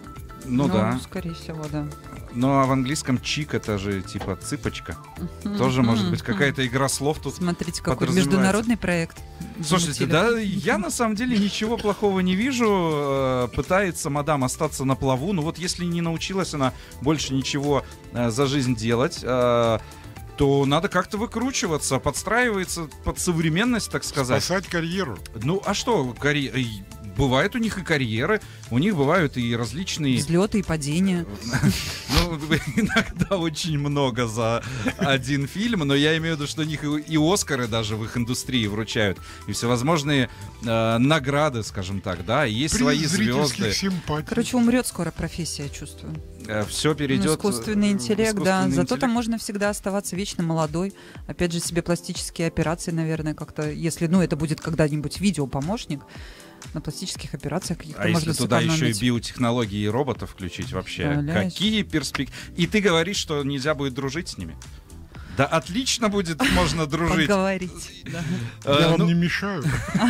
Ну да. Скорее всего, да. Ну, а в английском чик это же типа цыпочка. Тоже может быть какая-то игра слов тут. Смотрите, какой международный проект. Слушайте, да, я на самом деле ничего плохого не вижу. Пытается мадам остаться на плаву. Ну вот если не научилась она больше ничего за жизнь делать, то надо как-то выкручиваться, подстраиваться под современность, так сказать. Спасать карьеру. Ну, а что, бывают у них и карьеры, у них бывают и различные... Взлеты и падения. Ну, иногда очень много за один фильм, но я имею в виду, что у них и Оскары даже в их индустрии вручают, и всевозможные награды, скажем так, да, и есть свои звезды. Короче, умрет скоро профессия, я чувствую. Все перейдет... Искусственный интеллект, да. Зато там можно всегда оставаться вечно молодой. Опять же, себе пластические операции, наверное, как-то, если, ну, это будет когда-нибудь видеопомощник, на пластических операциях каких-то можно сэкономить. А если туда еще и биотехнологии и роботов включить вообще? Какие перспективы? И ты говоришь, что нельзя будет дружить с ними? Да отлично будет, можно дружить. Поговорить. Я вам не мешаю.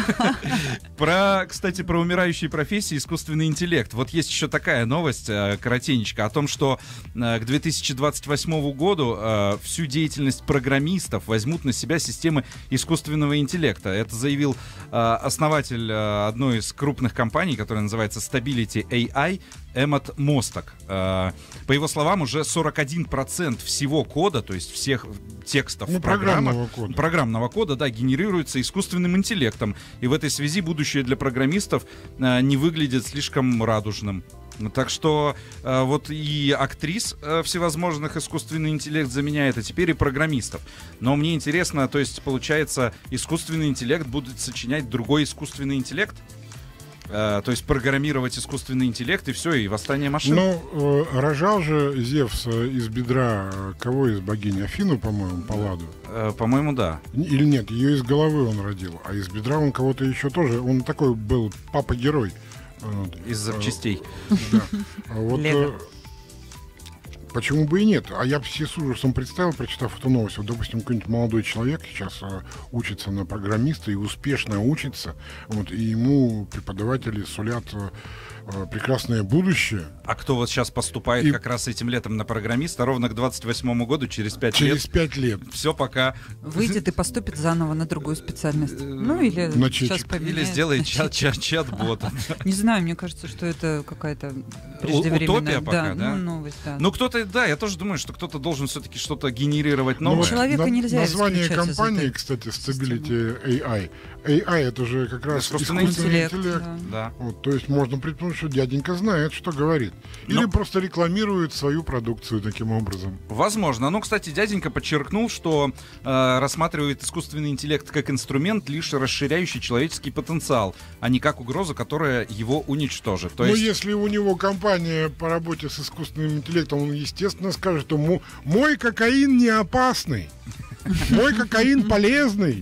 Кстати, про умирающие профессии, искусственный интеллект. Вот есть еще такая новость, коротенечко, о том, что к 2028 году всю деятельность программистов возьмут на себя системы искусственного интеллекта. Это заявил основатель одной из крупных компаний, которая называется Stability AI, Эммот Мосток. По его словам, уже 41% всего кода, то есть всех текстов программного кода, да, генерируется искусственным интеллектом. И в этой связи будущее для программистов не выглядит слишком радужным. Так что вот и актрис всевозможных искусственный интеллект заменяет, а теперь и программистов. Но мне интересно, то есть, получается, искусственный интеллект будет сочинять другой искусственный интеллект? То есть программировать искусственный интеллект, и все, и восстание машин. Ну, рожал же Зевс из бедра кого из богини? Афину, по-моему, Палладу? По-моему, да. Или нет, ее из головы он родил, а из бедра он кого-то еще тоже. Он такой был папа-герой. Из запчастей. Да. Вот почему бы и нет? А я все с ужасом представил, прочитав эту новость. Вот, допустим, какой-нибудь молодой человек сейчас учится на программиста и успешно учится, вот, и ему преподаватели сулят прекрасное будущее. А кто вот сейчас поступает как раз этим летом на программиста, ровно к 28 году, через 5 лет. Через 5 лет. Все пока. Выйдет и поступит заново на другую специальность. Ну, или сейчас поменяет. Или сделает чат-бота. Не знаю, мне кажется, что это какая-то преждевременная... Утопия пока, да? Новость, да. Ну, кто-то, да, я тоже думаю, что кто-то должен все-таки что-то генерировать новое. Человека нельзя исключать. Название компании, кстати, Stability AI. AI — это же как раз искусственный интеллект. Да. Вот, то есть можно предположить, что дяденька знает, что говорит. Или просто рекламирует свою продукцию таким образом. Возможно. Ну, кстати, дяденька подчеркнул, что рассматривает искусственный интеллект как инструмент, лишь расширяющий человеческий потенциал, а не как угрозу, которая его уничтожит. То есть... если у него компания по работе с искусственным интеллектом, он, естественно, скажет, что мой кокаин не опасный, мой кокаин полезный.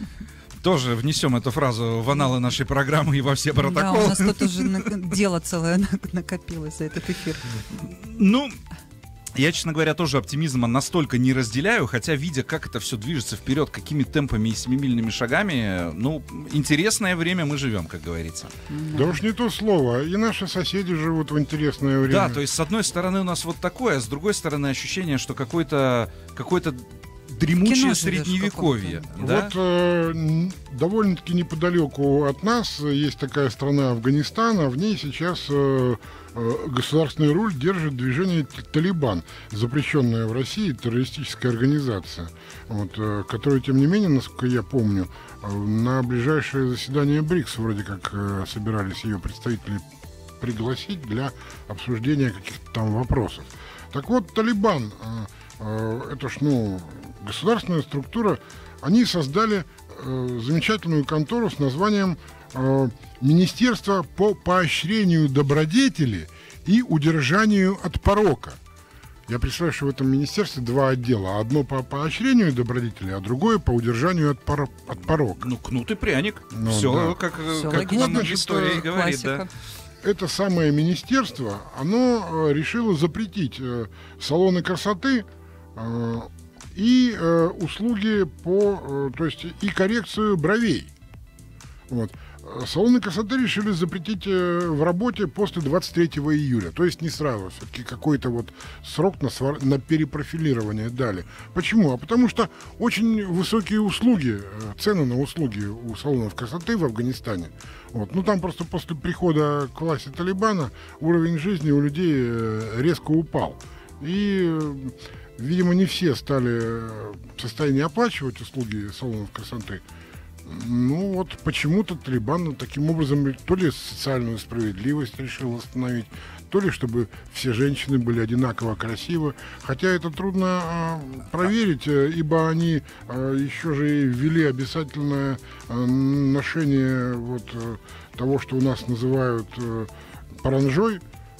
Тоже внесем эту фразу в аналы нашей программы и во все протоколы. Да, у нас тут уже дело целое накопилось за этот эфир. Ну, я, честно говоря, тоже оптимизма настолько не разделяю, хотя, видя, как это все движется вперед, какими темпами и семимильными шагами, ну, интересное время мы живем, как говорится. Да уж не то слово. И наши соседи живут в интересное время. Да, то есть, с одной стороны, у нас вот такое, а с другой стороны, ощущение, что какой-то дремучее средневековье. Да? Вот довольно-таки неподалеку от нас есть такая страна Афганистан, а в ней сейчас государственный руль держит движение «Талибан», запрещенная в России террористическая организация, вот, которая, тем не менее, насколько я помню, на ближайшее заседание БРИКС вроде как собирались ее представители пригласить для обсуждения каких-то там вопросов. Так вот, «Талибан», это ж, государственная структура, они создали замечательную контору с названием «Министерство по поощрению добродетели и удержанию от порока». Я представляю, что в этом министерстве два отдела. Одно по поощрению добродетели, а другое по удержанию от порока. Ну, кнут и пряник. Все, да. как нам история говорит. Да. Это самое министерство, оно решило запретить салоны красоты и услуги то есть и коррекцию бровей. Вот. Салоны красоты решили запретить в работе после 23 июля. То есть не сразу. Все-таки какой-то вот срок на перепрофилирование дали. Почему? А потому что очень высокие услуги, цены на услуги у салонов красоты в Афганистане. Вот. Ну там просто после прихода к власти Талибана уровень жизни у людей резко упал. И, видимо, не все стали в состоянии оплачивать услуги салонов красоты. Ну вот почему-то Талибан таким образом то ли социальную справедливость решил восстановить, то ли чтобы все женщины были одинаково красивы. Хотя это трудно проверить, ибо они еще же ввели обязательное ношение вот того, что у нас называют паранжой.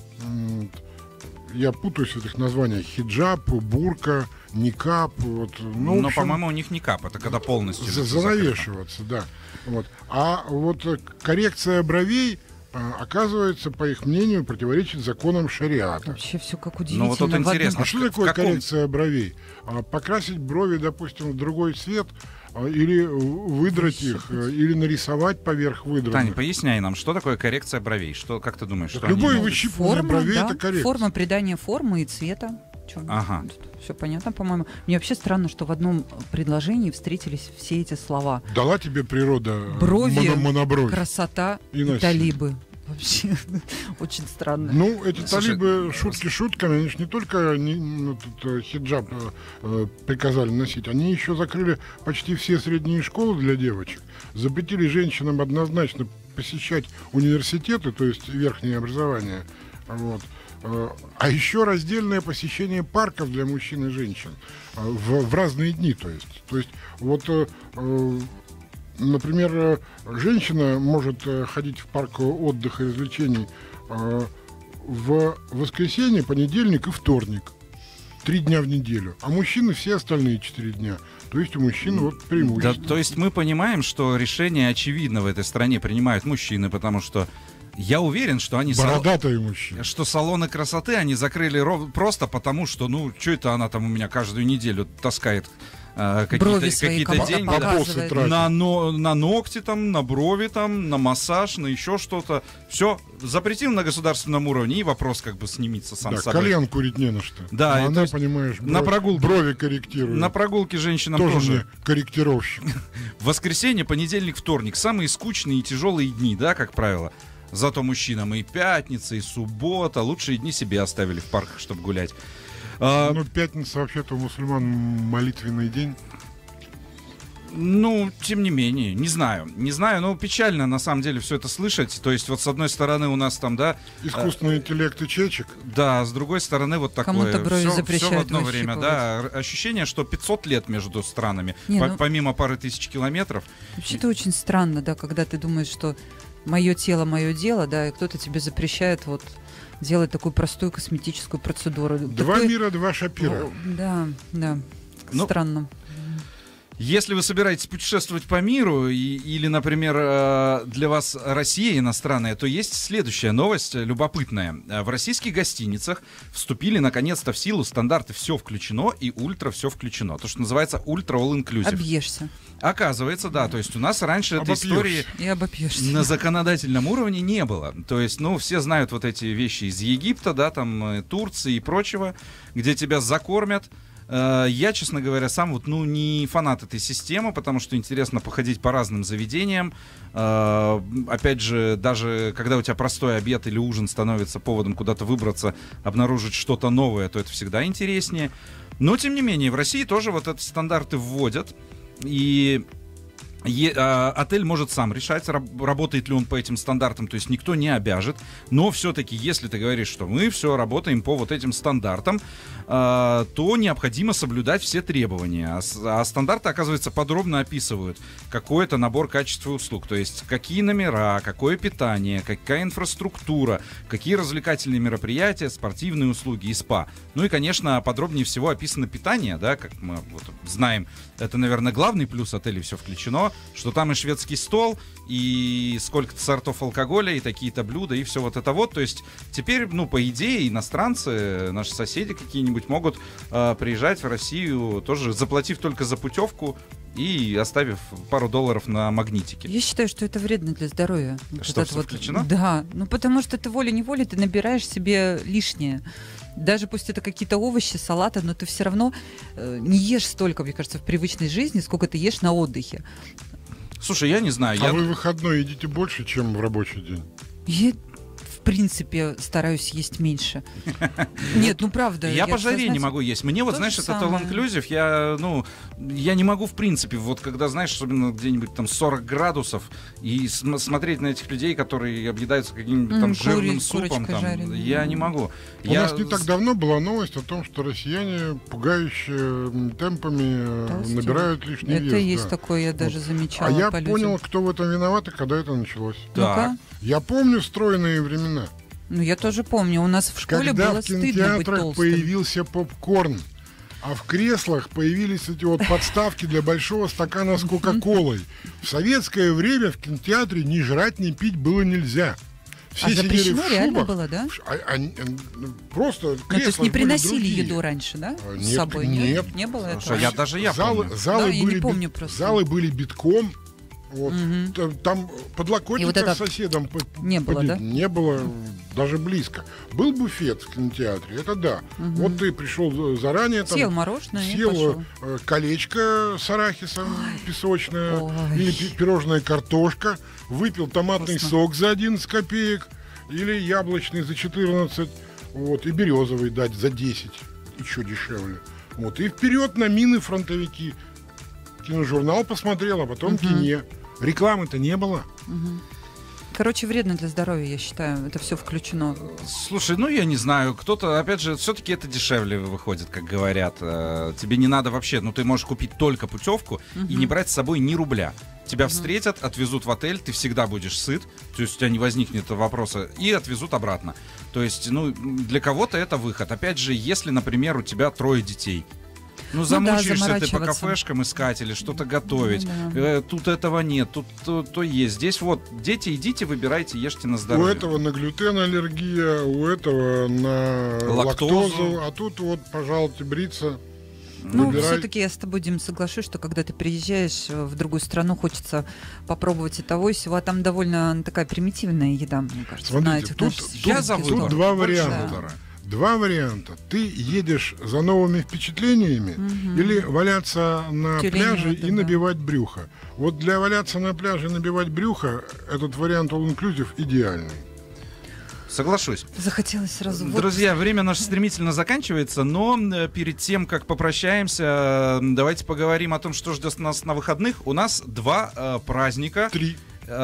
Я путаюсь в этих названиях. Хиджаб, бурка, никап. Вот. Ну, но, по-моему, у них никап. Это когда полностью занавешиваться, да. Вот. А вот коррекция бровей, оказывается, по их мнению, противоречит законам шариата. Вообще все как удивительно. Ну, вот тут интересно. А что такое коррекция бровей? Покрасить брови, допустим, в другой цвет, или выдрать их, или нарисовать поверх выдранных. Таня, поясняй нам, что такое коррекция бровей? Что, как ты думаешь? Что любое выщипывание бровей — это коррекция. Форма придания формы и цвета. Ага. Все понятно, по-моему. Мне вообще странно, что в одном предложении встретились все эти слова. Дала тебе природа брови, монобровь, красота и талибы. Вообще очень странно. Ну, эти талибы, шутки шутками, они же не только хиджаб приказали носить, они еще закрыли почти все средние школы для девочек, запретили женщинам однозначно посещать университеты, то есть верхнее образование, вот. А еще раздельное посещение парков для мужчин и женщин в разные дни, то есть вот например, женщина может ходить в парк отдыха и развлечений в воскресенье, понедельник и вторник. 3 дня в неделю. А мужчины все остальные 4 дня. То есть у мужчин вот преимущество. Да, то есть мы понимаем, что решение очевидно в этой стране принимают мужчины, потому что я уверен, что они... Бородатые мужчины. Что салоны красоты они закрыли просто потому, что, ну, что это она там у меня каждую неделю таскает какие-то деньги на ногти, там, на брови, там, на массаж, на еще что-то. Все запретил на государственном уровне, и вопрос как бы снимется сам собой. Кальян курить не на что. Да, но она, понимаешь, брови корректирует. На прогулке женщинам тоже мне корректировщик. Воскресенье, понедельник, вторник. Самые скучные и тяжелые дни, да, как правило. Зато мужчинам и пятница, и суббота. Лучшие дни себе оставили в парках, чтобы гулять. Ну, пятница вообще-то у мусульман молитвенный день. Ну, тем не менее, не знаю, но печально на самом деле все это слышать. То есть вот с одной стороны у нас там, да... Искусственный интеллект и чечек. Да, с другой стороны вот такое... Кому-то брови запрещают все в одно время, да. Ощущение, что 500 лет между странами, помимо пары тысяч километров. Вообще-то очень странно, да, когда ты думаешь, что мое тело, мое дело, да, и кто-то тебе запрещает вот... делать такую простую косметическую процедуру. Два мира, два шапира. Да. Странно. Если вы собираетесь путешествовать по миру, или, например, для вас Россия иностранная, то есть следующая новость, любопытная. В российских гостиницах вступили, наконец-то, в силу стандарты «все включено» и «ультра все включено». То, что называется «ультра all inclusive». Объешься. Оказывается, да, то есть у нас раньше этой истории на законодательном уровне не было. То есть, ну, все знают вот эти вещи из Египта, да, там, Турции и прочего, где тебя закормят. Я, честно говоря, сам вот, ну, не фанат этой системы, потому что интересно походить по разным заведениям. Опять же, даже когда у тебя простой обед или ужин становится поводом куда-то выбраться, обнаружить что-то новое, то это всегда интереснее. Но, тем не менее, в России тоже вот эти стандарты вводят. И отель может сам решать, работает ли он по этим стандартам, то есть никто не обяжет. Но все-таки, если ты говоришь, что мы все работаем по вот этим стандартам, то необходимо соблюдать все требования. А стандарты, оказывается, подробно описывают какой-то набор качеств и услуг. То есть какие номера, какое питание, какая инфраструктура, какие развлекательные мероприятия, спортивные услуги и спа. Ну и, конечно, подробнее всего описано питание, да, как мы вот знаем. Это, наверное, главный плюс отеля «Все включено», что там и шведский стол, и сколько-то сортов алкоголя, и такие-то блюда, и все вот это вот. То есть теперь, ну, по идее, иностранцы, наши соседи какие-нибудь могут приезжать в Россию, тоже заплатив только за путевку и оставив пару долларов на магнитике. Я считаю, что это вредно для здоровья. Что, все включено? Да, ну потому что ты волей-неволей ты набираешь себе лишнее. Даже пусть это какие-то овощи, салаты, но ты все равно не ешь столько, мне кажется, в привычной жизни, сколько ты ешь на отдыхе. Слушай, я не знаю. Вы в выходной едите больше, чем в рабочий день? Я, в принципе, стараюсь есть меньше. Нет, ну правда. Я по жаре не могу есть. Мне вот, знаешь, это all-inclusive, я не могу в принципе, вот когда, знаешь, особенно где-нибудь там 40 градусов, и смотреть на этих людей, которые объедаются каким-нибудь там жирным супом, там, я не могу. У нас не так давно была новость о том, что россияне пугающими темпами набирают лишний вес. Это есть такое, я даже замечала. А я понял, кто в этом виноват и когда это началось. Так. Я помню стройные времена. Ну, я тоже помню. У нас в школе было стыдно быть толстым. Когда в кинотеатрах появился попкорн, а в креслах появились эти вот подставки для большого стакана с кока-колой. В советское время в кинотеатре ни жрать, ни пить было нельзя. Все сидели в шубах. Реально было, да? Просто кресла. То есть не приносили еду раньше, да? С собой? Нет. Не было этого? Я помню. Залы были битком. Вот. Там подлокотника вот с соседом не было, да? Не было даже близко. Был буфет в кинотеатре, это да. Вот ты пришел заранее, там, съел мороженое, съел колечко с арахисом песочное, или пирожная картошка, выпил томатный сок за 11 копеек, или яблочный за 14, вот, и березовый дать за 10, еще дешевле. Вот, и вперед на мины фронтовики. Киножурнал посмотрел, а потом кине. Рекламы-то не было. Короче, вредно для здоровья, я считаю. Это все включено. Слушай, ну я не знаю. Кто-то, опять же, все-таки это дешевле выходит, как говорят. Тебе не надо вообще, ну ты можешь купить только путевку и не брать с собой ни рубля. Тебя встретят, отвезут в отель, ты всегда будешь сыт, то есть у тебя не возникнет вопроса, и отвезут обратно. То есть, ну, для кого-то это выход. Опять же, если, например, у тебя 3 детей, ну, замучаешься ты по кафешкам искать или что-то готовить. Тут этого нет, тут то есть. Здесь вот, дети, идите, выбирайте, ешьте на здоровье. У этого на глютен аллергия, у этого на лактозу. А тут вот, пожалуйста, бриться. Ну, все-таки я с тобой, Дим, соглашусь, что когда ты приезжаешь в другую страну, хочется попробовать и того, и всего. А там довольно такая примитивная еда, мне кажется. Смотрите, тут 2 варианта. Да. 2 варианта. Ты едешь за новыми впечатлениями или валяться на пляже и набивать брюхо. Вот для валяться на пляже и набивать брюхо этот вариант all-inclusive идеальный. Соглашусь. Захотелось сразу. Друзья, время наше стремительно заканчивается, но перед тем, как попрощаемся, давайте поговорим о том, что ждет нас на выходных. У нас 2 праздника. 3.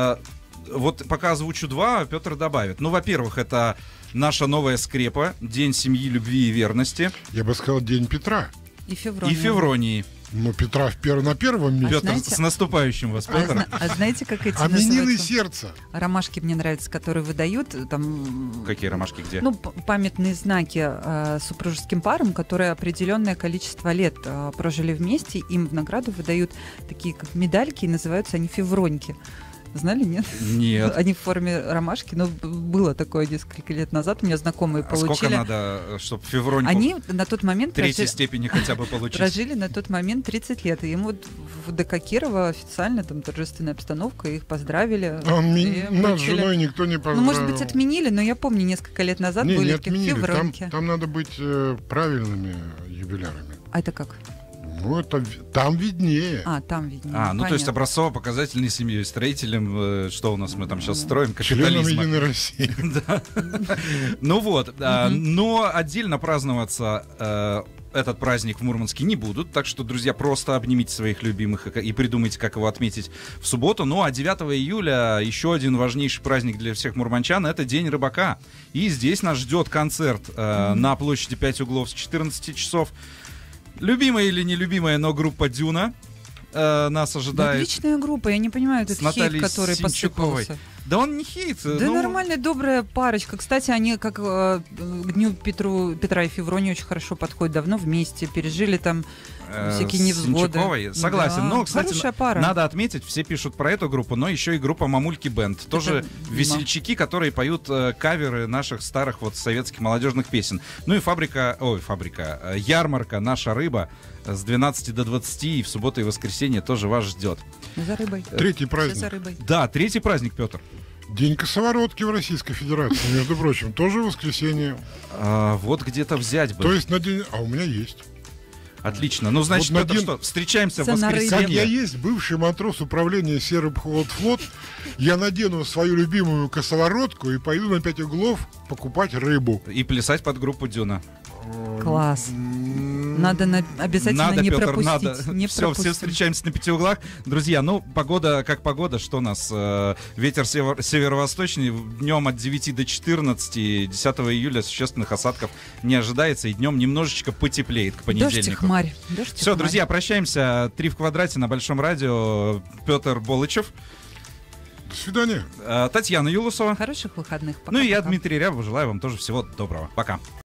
Вот пока озвучу 2, Петр добавит. Ну, во-первых, это наша новая скрепа, День семьи, любви и верности. Я бы сказал, День Петра. И Февронии. И Февронии. Ну, Петра на первом месте. Петр, с наступающим вас, Петр. А знаете, как эти именины сердца. Ромашки мне нравятся, которые выдают. Там, какие ромашки, где? Ну, памятные знаки супружеским парам, которые определенное количество лет прожили вместе. Им в награду выдают такие как медальки, и называются они февроньки. Знали, нет? Нет. Они в форме ромашки, но было такое несколько лет назад. У меня знакомые получили. Сколько надо, чтобы февроньку они на тот момент 3-й степени хотя бы получить? Прожили на тот момент 30 лет. И им вот в ДК Кирова официально там торжественная обстановка, их поздравили. Нас с женой никто не поздравил. Ну, может быть, отменили, но я помню, несколько лет назад были такие февроньки. Там надо быть правильными юбилярами. А это как? Ну, это там виднее. Там виднее. Ну, то есть образцово-показательной семьей, строителем, что у нас мы там сейчас строим, капитализма. Членом Единой России. Ну вот, но отдельно праздноваться этот праздник в Мурманске не будут, так что, друзья, просто обнимите своих любимых и придумайте, как его отметить в субботу. Ну, а 9 июля еще один важнейший праздник для всех мурманчан — это День рыбака. И здесь нас ждет концерт на площади 5 углов с 14 часов. Любимая или нелюбимая, но группа «Дюна» нас ожидает. Отличная группа, я не понимаю, этот хейт, который посыпался. Да он не хейт. Да нормальная, добрая парочка. Кстати, они как к Дню Петра и Февронии очень хорошо подходят. Давно вместе, пережили там всякие невзгоды. Синчуковой, согласен. Да. Но, кстати, пара. Надо отметить, все пишут про эту группу, но еще и группа «Мамульки Бенд». Тоже весельчаки, которые поют каверы наших старых вот советских молодежных песен. Ну и ярмарка «Наша рыба» с 12 до 20, и в субботу и воскресенье тоже вас ждет. За рыбой. 3-й праздник. За рыбой. Да, 3-й праздник, Петр. День косоворотки в Российской Федерации, между прочим, тоже воскресенье. Вот где-то взять бы. То есть на день... А у меня есть. Отлично. Ну, значит, вот Петр, что, встречаемся в воскресенье. Как я есть бывший матрос управления Сербхолдфлот, я надену свою любимую косоворотку и пойду на 5 углов покупать рыбу. И плясать под группу «Дюна». Класс. Надо обязательно не Петр, пропустить. Не все встречаемся на 5 углах. Друзья, ну, погода как погода. Что у нас? Ветер северо-восточный. Днем от 9 до 14. 10 июля существенных осадков не ожидается. И днем немножечко потеплеет к понедельнику. Дождь и хмарь. Все, друзья, прощаемся. 3 в квадрате на Большом радио. Петр Болычев. До свидания. Татьяна Юлусова. Хороших выходных. Пока, ну и я, Дмитрий Рябов. Желаю вам тоже всего доброго. Пока.